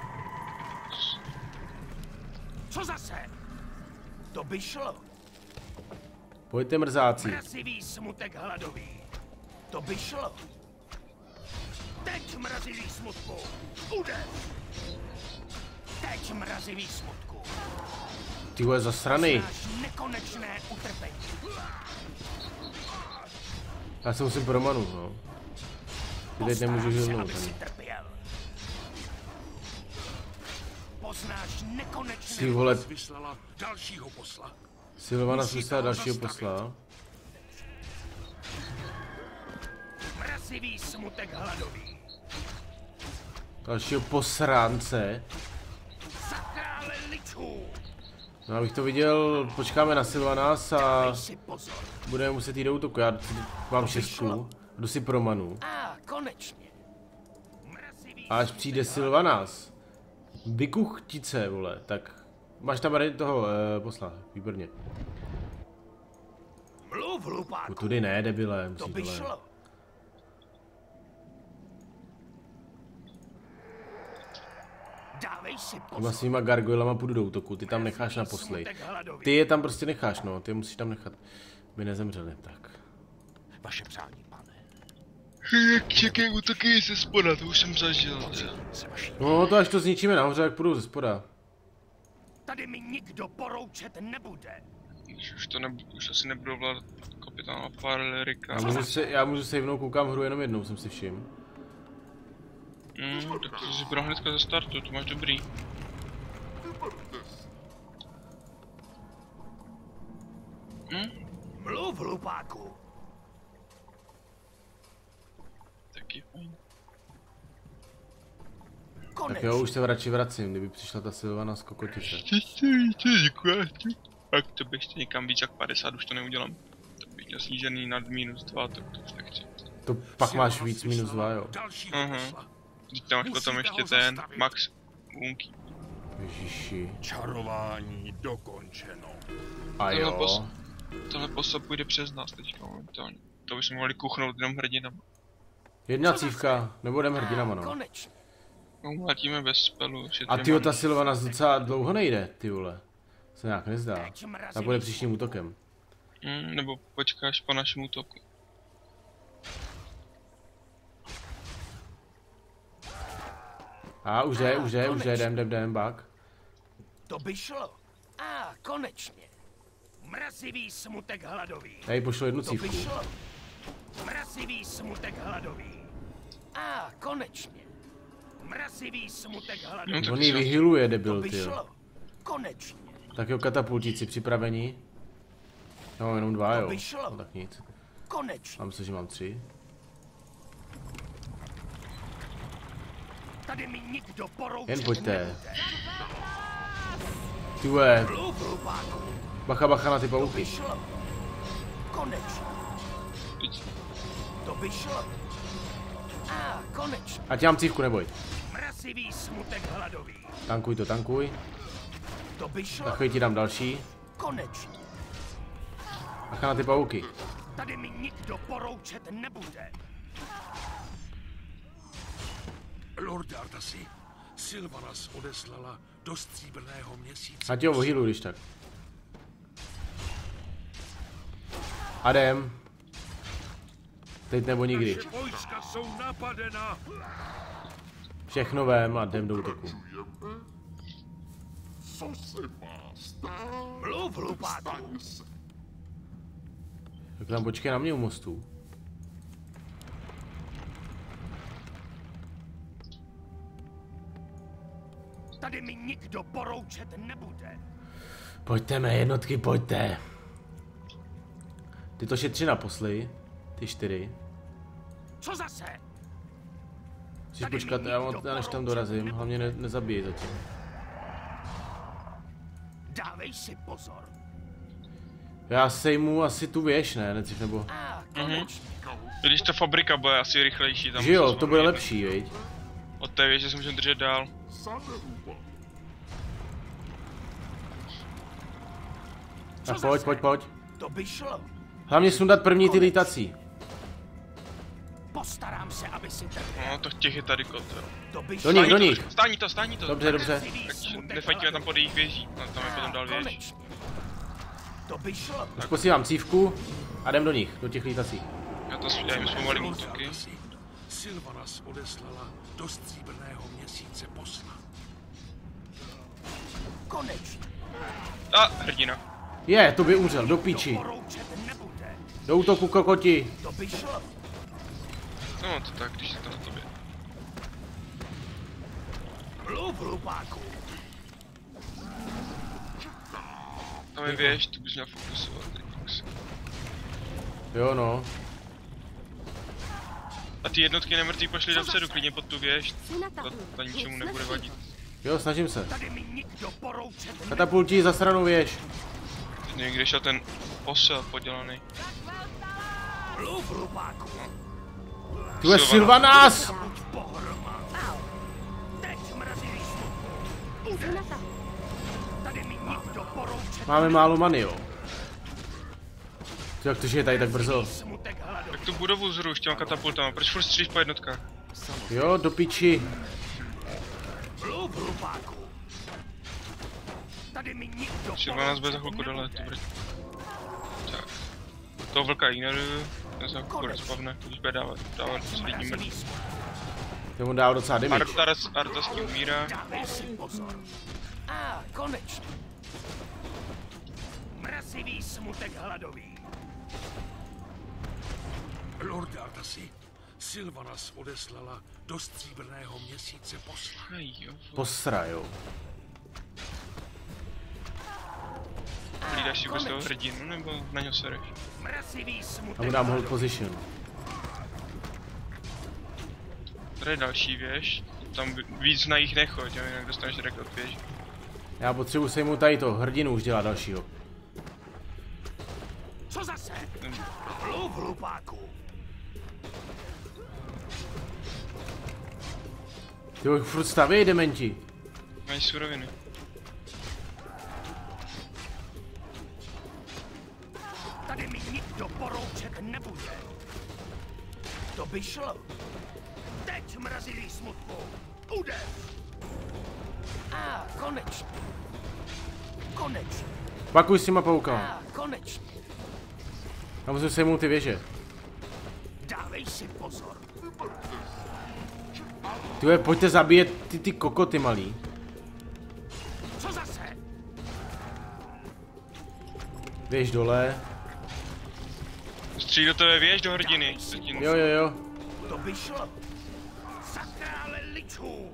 Co zase? To by šlo. Pojďte, mrzáci. Mrazivý smutek hladový. To by šlo. Teď mrazivý smutku. Uder. Teď mrazivý smutku. Ty vole, zasranej. Nekonečné utrpení. Já se musím promanout, no. Ty teď nemůžu žilnout ani. Poznáš nekonečné. Ty vole. Vyslala dalšího posla. Sylvana vyslala dalšího posla. Mrazivý smutek hladový. Dalšího posránce. Za krále ličů. No, abych to viděl, počkáme na Sylvanas a budeme muset jít do útoku. Já mám 6, jdu si promanu. Konečně. A až přijde Sylvanas, vykuchtice, vole, tak máš tam tady toho posla, výborně. Mluv, hlupáku. Tudy ne, debile, musíš by šlo. Těma svýma gargoylama půjdu do útoku, ty tam necháš naposlej. Ty je tam prostě necháš, no, ty je musíš tam nechat, by nezemřeli, tak. Vaše přání, pane. Jaké útoky ze spoda, to už jsem zažil. No, to až to zničíme nahoře, jak půjdu ze spoda. Tady mi nikdo poroučet nebude. Už asi nebudu vládat kapitána Parlerika. Já můžu savenout, koukám hru jenom jednou, jsem si všiml. Tak to jsi bral hnedka ze startu, to máš dobrý. Mluv, hlupáku. Taky fajn. Tak jo, už se radši vracím, kdyby přišla ta Sylvana z kokotice. Tak to bych ještě někam víc jak 50, už to neudělám. To bych měl snížený nad -2, tak to už nechci. To pak máš víc -2, jo. Teď tam máš potom ještě ten max unky. Ježiši. Čarování dokončeno. A jo. Tohle posla půjde přes nás teďka momentálně. To bychom mohli kuchnout jenom hrdinama. Jedna cívka, nebo jdem hrdinama, no. No, mlátíme bez spelu. A tyjo, ta Sylvana docela dlouho nejde, ty vole. Se nějak nezdá. Ta bude příštím útokem. Nebo počkáš po našem útoku. A už jde, jdem, bak. To by šlo. Konečně. Mrazivý smutek hladový. Tady pošlu jednu cívku. To by šlo. Mrazivý smutek hladový. Konečně. Mrazivý smutek hladový. On ji vyhyluje, debil, ty. Konečně. Tak jo, katapultíci připravení. Já mám jenom 2, jo. No, tak nic. Konečně. Mám se, že mám 3. Tady mi nikdo poroučet jen pojďte. Ty vole. Bacha na ty pavouky. Konečně. To by šlo. Konečně. Ať mám cívku, neboj. Mrazivý smutek hladový. Tankuj to, tankuj. To by šlo. Takový ti dám další. Konečně. Bacha na ty pavouky. Tady mi nikdo poroučet nebude. Lorde Artasi, Sylvanas odeslala do Stříbrného měsíce. Ať jo, ohýlu, když tak. A jdem. Teď nebo nikdy. Naše vojska jsou napadena. Všechno vem a jdem do útoku. Co se má stát? Mluv, hlupáku. Tak tam počkej na mě u mostu. Tady mi nikdo poroučet nebude. Pojďte mé jednotky, pojďte. Ty to šetři naposledy. Ty 4. Co zase? Musíš počkat, já než tam dorazím. Hlavně nezabíjej zatím. Dávej si pozor. Já sejmu asi tu věž, ne? Necíš, nebo... Když to fabrika bude asi rychlejší, tam že jo, to bude lepší, viď? Od té věže se můžeme držet dál. Tak pojď. To by šlo. Hlavně sundat první ty lítací. Postarám se, aby si ten... No, to těch je tady kot, jo. Do nich. Stání to. Dobře. Tak nefajtíme tam pod jejich věží. Tam je potom dál věž. To by šlo. Už posílám cívku a jdem do nich, do těch lítací. Já jim zpomalím útoky. Sylvanas odeslala do Stříbrného měsíce posla. Konečně. A hrdina. To by umřel, do píči. Do útoku kokoti. To by šlo. No to tak, když je to na tobě. Mluv, hlupáku. Tam je věž, tu bys měl fokusovat. Jo no. A ty jednotky nemrtví pošli dopředu, klidně pod tu věž. Ta ničemu nebude vadit. Jo, snažím se. Katapultí za stranou věž. Teď nevím, kde šel ten posel podělaný. Tu je Sylvanas! Máme málo many, jo. Jak to, že je tady tak brzo? Tak tu budovu zruš těma katapultama, proč furt stříš po jednotkách? Jo, do piči. Třeba nás bude za chvilku dole, dobrý. Tak. Toho vlka ignoruju, ten se za chvilku rozpavne, když bude dávat s lidí mrtvý. Ten mu dával docela damage. Arta s tím umírá. Konečně. Mrazivý smutek hladový. Lorde Artasi, Sylvanas odeslala do Stříbrného měsíce posla. Posra, jo. Hlídáš si bez toho hrdinu, nebo na něho sereš? A mu dám hold position. Tady je další věž, tam víc na jich nechoď, jo, jinak dostaneš rekord věž. Já potřebuji sejmout tady to, hrdinu už dělá dalšího. Co zase? Mluv, hlupáku. Ty ho furt stavěj, dementi. Mají suroviny. Tady mi nikdo poroučet nebude. To by šlo. Teď mrazivý smutku. Udeř. Konečně. Pakuj s těma poukama. Konečně. A musím sejmout ty věže. Dávej si pozor. Tyhle, pojďte zabíjet ty kokoty malý. Co zase? Věž dole. Stříl do tebe věž do hrdiny. Jo. To by šlo. Za krále ličů.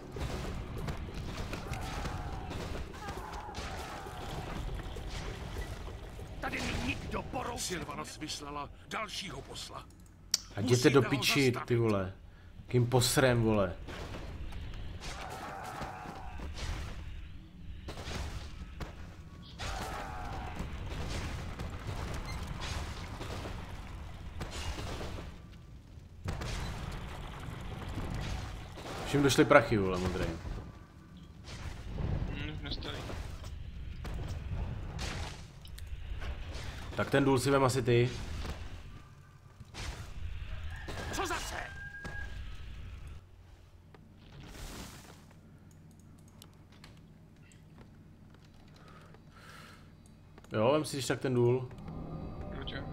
Tady mi nikdo poroučet. Sylvanas vyslala dalšího posla. A jděte do piči, ty vole. Kým posrem, vole. Všim došly prachy, vole, modrý. Nestojí. Tak ten důl si vem asi ty. Co zase? Jo, vem si když tak ten důl. Dobře.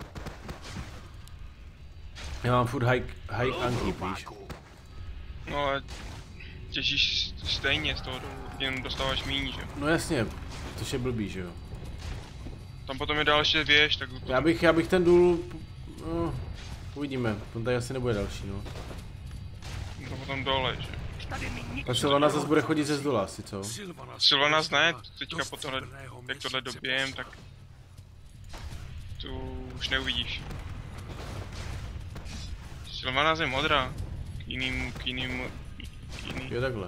Já mám furt high ankeep, víš. No ale těžíš stejně z toho dolů, jen dostáváš míň, že? No jasně, to je blbý, že jo. Tam potom je dál ještě věž, tak... Já bych ten důl... No, uvidíme, tam tady asi nebude další, no. To potom dole, že? Tak Sylvanas zase bude chodit ze zdola asi, co? Sylvanas ne, teďka po tohle, jak tohle dobijem, tak... Tu už neuvidíš. Sylvanas je modrá. K jiným Jo, takhle.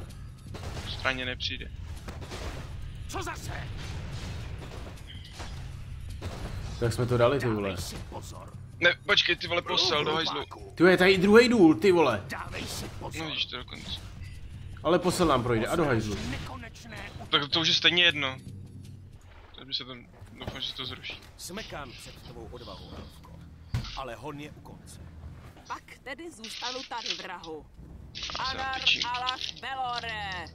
straně nepřijde. Co zase? Tak jsme to dali, ty vole. Dávej si pozor. Ne, počkej, ty vole, posel do hajzlu. Ty je tady i druhý důl, ty vole. Dávej si pozor. No vidíš to dokonce. Ale posel nám projde a do hajzlu. Nekonečné Tak to už je stejně jedno. Tak by se to, doufám, že se to zruší. Smekám před tvou odvahu, Elfko. Ale hon je u konce. Pak tedy zůstanu tady, vrahu. Se Anar natyčím. alach velore.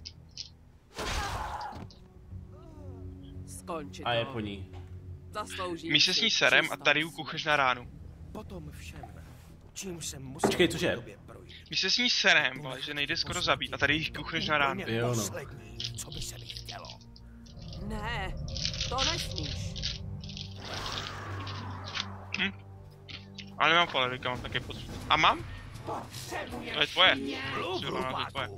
Skončit A je to. po ní. Zasloužím My se s ní si serem a zůstat tady ju s kuchař na ránu. Potom všem, čím jsem musel Počkej, cože? v době projít. My se s ní serem, vole, že nejde skoro zabít a tady jich kuchař na ránu. Úplně Jo, no. poslední, co by se mi chtělo. Ne, to nesmíš. Ale nemám falerika, mám také pocit. A mám? To je tvoje. Mluv, Silvana, to je tvoje.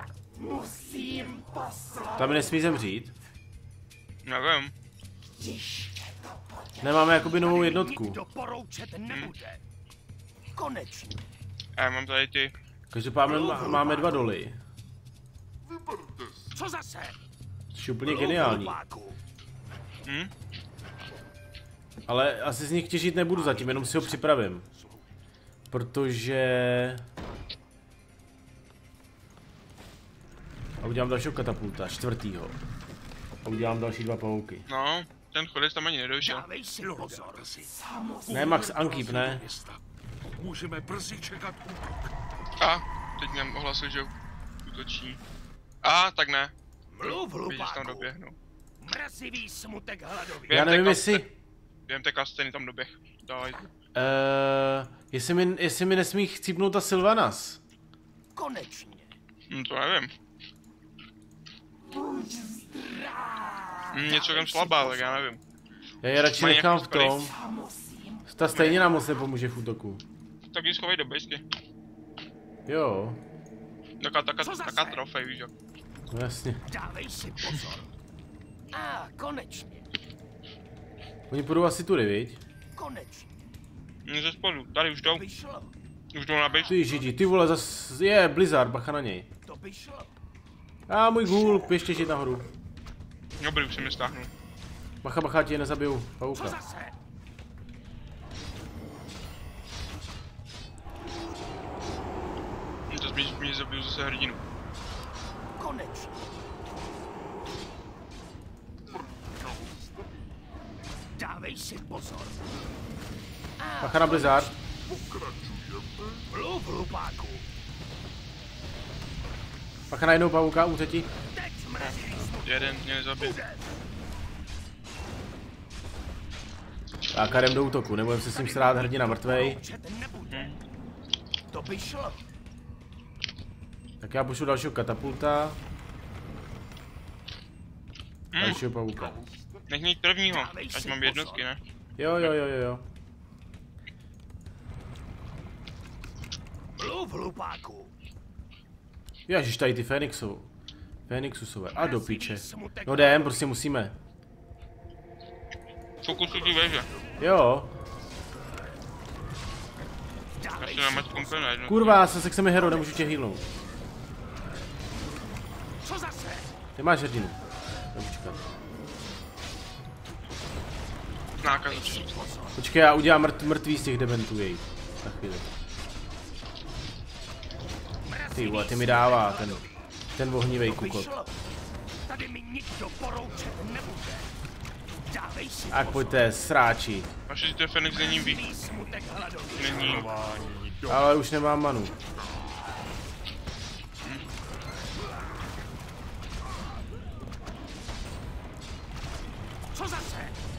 hlupáku. Tam nesmí zemřít. Nevím. Nemáme jakoby novou jednotku. Nikdo poroučet nebude. Konečně. A já mám tady ty. Každopádně máme 2 doly. Co zase? Což je úplně geniální. Hlupáku. Ale asi z nich těžit nebudu zatím, jenom si ho připravím. Protože... A udělám dalšího katapulta, 4. A udělám další 2 pavouky. No, ten chodec tam ani nedošel. Dávej si pozor. Ne, Max Ankip, ne? Města. Můžeme brzy čekat útok. A, teď nám ohlasil, že útočí. A, tak ne. Mluv, Vidíš, tam hlupáku. doběhnu. Mrazivý smutek hladový. Já nevím, jestli... Během té kasteny tam doběh. Daj. Jestli mi nesmí chcípnout ta Sylvanas. Konečně. To nevím. Něco tam slabá, tak já nevím. Já je radši Mají nechám nějakou v tom. Ta stejně nám moc nepomůže v útoku. Tak ji schovej do bejsky. Jo, Taká trofej, víš jak. no jasně. Dávej si pozor. A konečně. Oni půjdou asi tudy, viď? Konečně. Ze spodu, tady už jdou. To by šlo. Už jdou na bejsku. Ty židi, ty vole, zas je Blizzard, bacha na něj. To by šlo. A můj gůl, běžte žít nahoru. Dobrý, už jsem je stáhnul. Bacha, bacha, tě nezabiju, Co pavouka. zase? To spíš mě zabiju zase hrdinu. Konečně. Dávej si pozor. Bacha na Blizzard. Mluv, hlupáku. Bacha na jednou pavouka, úřeti. Teď mrazivý smutek. Jeden mě nezabil. A Karem do útoku, nebudem se s ním srát, hrdina mrtvej. Poroučet nebude. To by šlo. Tak já pošlu dalšího katapulta. Dalšího pavouka. Nech mít prvního, ať mám jednotky, ne? Jo. Mluv, hlupáku. Ježiš, tady ty Fénixusové. A do piče. No jdem, prostě musíme. Fokusu ty veže. Jo. Já si mám mať úplně na jednotky. Kurva, se mi hero, nemůžu tě healnout. Co zase? Ty máš hrdinu. Počkat. Nákaz začít. Počkej, já udělám mrtvý z těch dementů jejich. Na chvíli. Ty vole, ty mi dává ten ohnivej To by kukot. šlo. Tady mi nikdo poroučet nebude. Dávej si Tak pojďte, sráči. Až si ten Fenix není ví. mrazivý smutek hladový. Není. Ale už nemám manu. Co zase?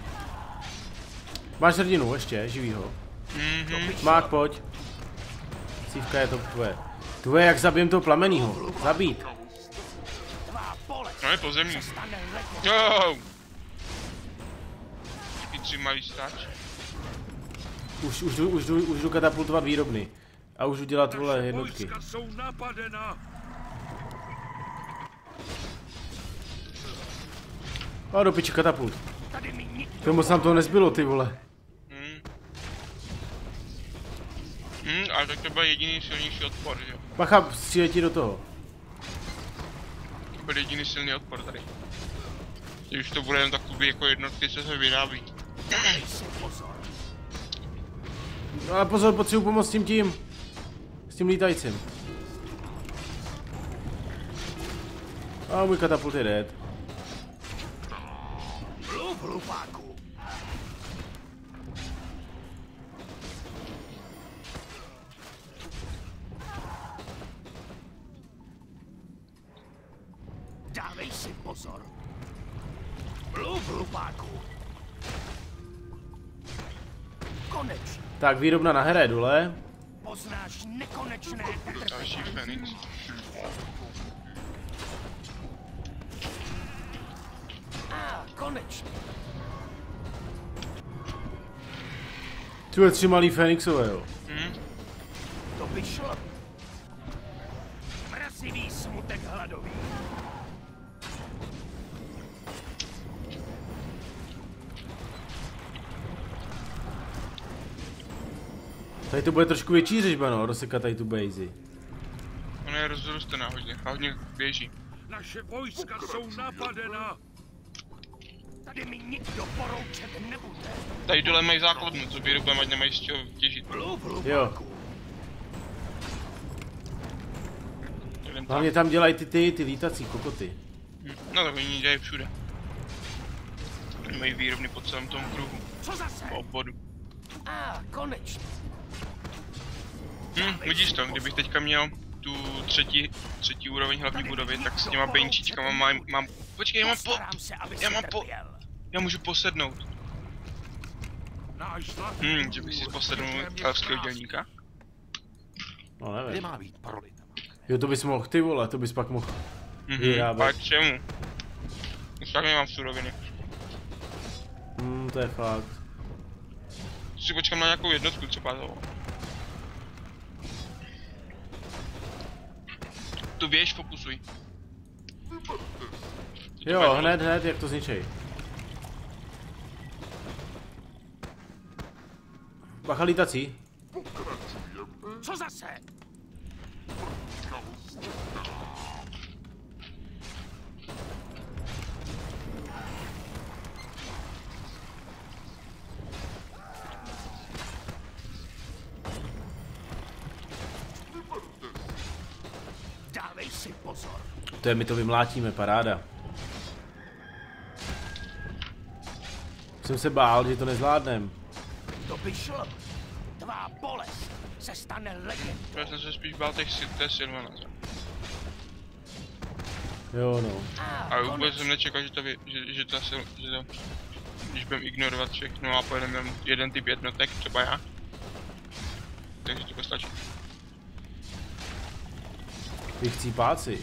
Máš hrdinu ještě, živýho. Mák, pojď. Cívka je to tvoje. Tvoje, jak zabijem toho plamenýho. Zabít. Tvá bolest No je pozemní. stane ledem. Jo! Ty 3 malý stáč. Už jdu katapultovat výrobny. A už jdu dělat, vole, jednotky. Vojska jsou napadena. A do piči katapult. Tady mi nikdo To moc nám toho nezbylo, ty vole. Ale tak to byl jediný silnější odpor, že jo? Bacha, střílej ti do toho. To byl jediný silný odpor tady. Když to bude jen takový jako jednotky, co se vyrábí. Dávej si pozor. Ale pozor, potřebuji pomoct s tím. S tím lítajícím. A můj katapult je dead. Mluv, hlupáku. Dávej si pozor. Mluv, hlupáku. Konečně. Tak, výrobna na hře dole. Poznáš nekonečné Další Fenix. konečně. Tyhle 3 malý Fenixové, jo. To by šlo. Mrazivý smutek hladový. Tady to bude trošku větší řežba, no, rozsekat tady tu bejzi. Ono je rozrostená hodně a hodně běží. Naše vojska jsou napadena. Tady mi nikdo poroučet nebude. Tady dole mají základnu, co vyrobujeme, ať nemají z čeho těžit. Jo. Hlavně tam dělají ty lítací kokoty. No tak oni dělají všude. Oni mají výrobny po celém tom kruhu. Co zase? Po obvodu. Konečně. Vidíš to, kdybych teďka měl tu třetí úroveň hlavní budovy, tak s těma benčíčkama mám... Počkej, já můžu posednout. Že bych si posednul elfského dělníka. No nevím. Kde má být parolin? Jo, to bys mohl, ty vole, to bys pak mohl vyrábět. Pak čemu? Už tak nemám suroviny. To je fakt. Si počkám na nějakou jednotku třeba toho. Tu věž fokusuj. Jo, hned, jak to zničej. Bacha lítací. Co zase? Dávej si pozor. To je, my to vymlátíme, paráda. Jsem se bál, že to nezvládnem. To by šlo. Tvá bolest se stane legendou. Já jsem se spíš bál té Sylvanaře. Jo, no. A vůbec jsem nečekal, že to, když budeme ignorovat všechno a pojedeme jenom jeden typ jednotek, třeba já. Takže to stačí. Vy chcípáci.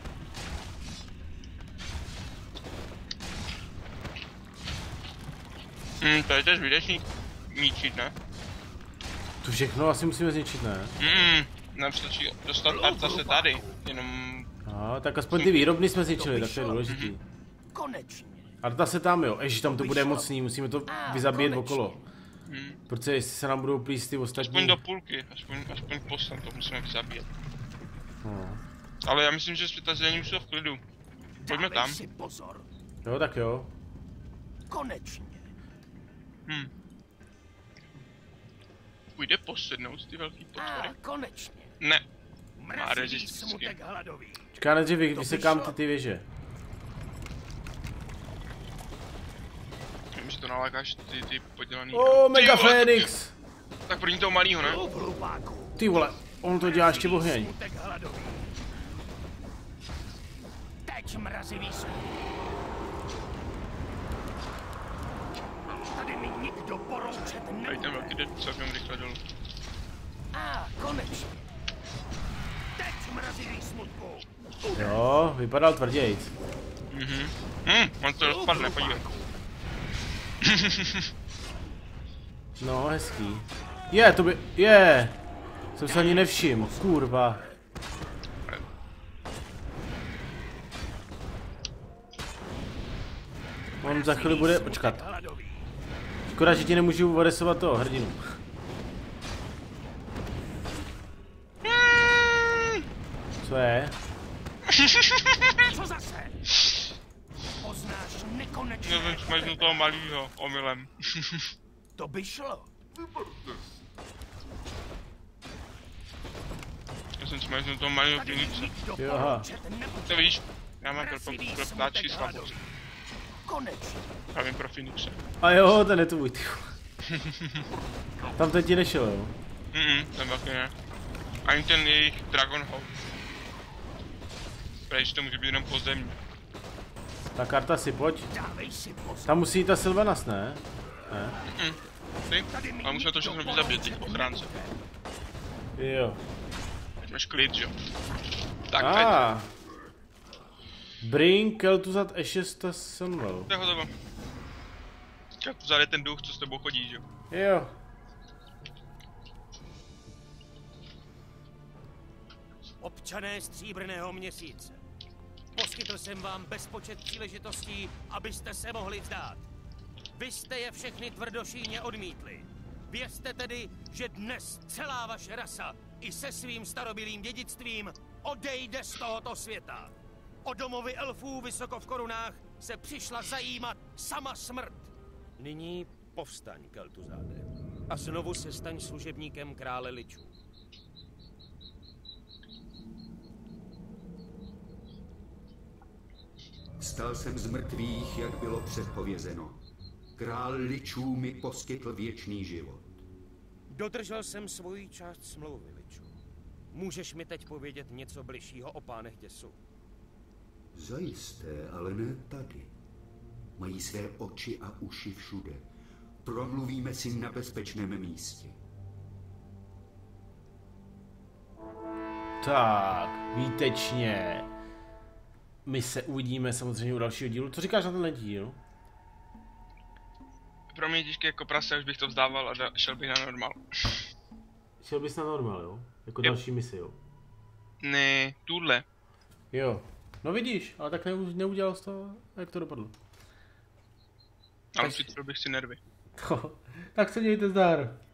To je to zbytečný ničit, ne? To všechno asi musíme zničit, ne? Nám stačí dostat Artase tady, jenom... Tak aspoň ty výrobny jsme zničili, tak to je důležitý. Konečně. Artase tam, jo, ještě tam to bude mocný, musíme to vyzabíjet okolo. Protože jestli se nám budou plíst ty ostatní... Aspoň do půlky, aspoň posledně to musíme vyzabíjet. Ale já myslím, že světazení už jsou v klidu. Pojďme tam. Jo, tak jo. Konečně. Půjde posednout ty velký potvory? Konečně. Ne. Má rezisticky. Čeká, nejdřív vysekám ty věže. Vím, že to nalákáš ty podělaný... Mega Fenix! Tak první toho malýho, ne? Ty vole, on to dělá ještě ohněň. Teď mrazivý tady mi nikdo poroučet nebude. Tady ten velký jde celkem rychle dolů. Konečně. Teď mrazivý smutku. Jo, vypadal tvrdějc. On to rozpadne, podívej. No, hezký. To by, jsem se ani nevšiml, kurva. On za chvíli bude, počkat. Škoda, že ti nemůžu odesovat toho hrdinu. Co je? Co zase? Poznáš nekonečné. Já jsem smažnul toho malýho, omylem. To by šlo. Já jsem smažnul toho malýho Phoenixe. Jo, aha. To víš, já mám pro ptáčí slabost. Konečně. Právě pro Phoenixe. A jo, ten je tvůj, ty. Tam teď ti nešel, jo? Tam taky ne. Ani ten jejich Dragonhold. Prej, že to může být jenom pozemní. Ta karta si pojď. Dávej si pozor. Tam musí ta Sylvanas, ne? Ne? Ty? Ale musíme to všechno být zabít, těch ochránce. Jo. Ať máš klid, jo. Tak, Ah. Bring Kel'Thuzad Ashes to Sunwell. to je hotovo. Kel'Thuzad je ten duch, co s tebou chodí, jo. Jo. Občané Stříbrného měsíce. Poskytl jsem vám bezpočet příležitostí, abyste se mohli vzdát. Vy jste je všechny tvrdošíjně odmítli. Vězte tedy, že dnes celá vaše rasa i se svým starobylým dědictvím odejde z tohoto světa. O domovy elfů vysoko v korunách se přišla zajímat sama smrt. Nyní povstaň, Kel'Thuzáde, a znovu se staň služebníkem krále Ličů. Vstal jsem z mrtvých, jak bylo předpovězeno. Král Ličů mi poskytl věčný život. Dodržel jsem svoji část smlouvy, Liču. Můžeš mi teď povědět něco bližšího o pánech děsu? Zajisté, ale ne tady. Mají své oči a uši všude. Promluvíme si na bezpečném místě. Tak, výtečně. My se uvidíme samozřejmě u dalšího dílu. Co říkáš na tenhle díl? Pro mě je těžké jako prase, už bych to vzdával a šel bych na normál. Šel bys na normál, jo? Jako další misi, jo? Ne, tuhle. Jo. No vidíš, ale tak neudělal z toho, jak to dopadlo. Ale přitvrdil bych si nervy. Tak se mějte zdar.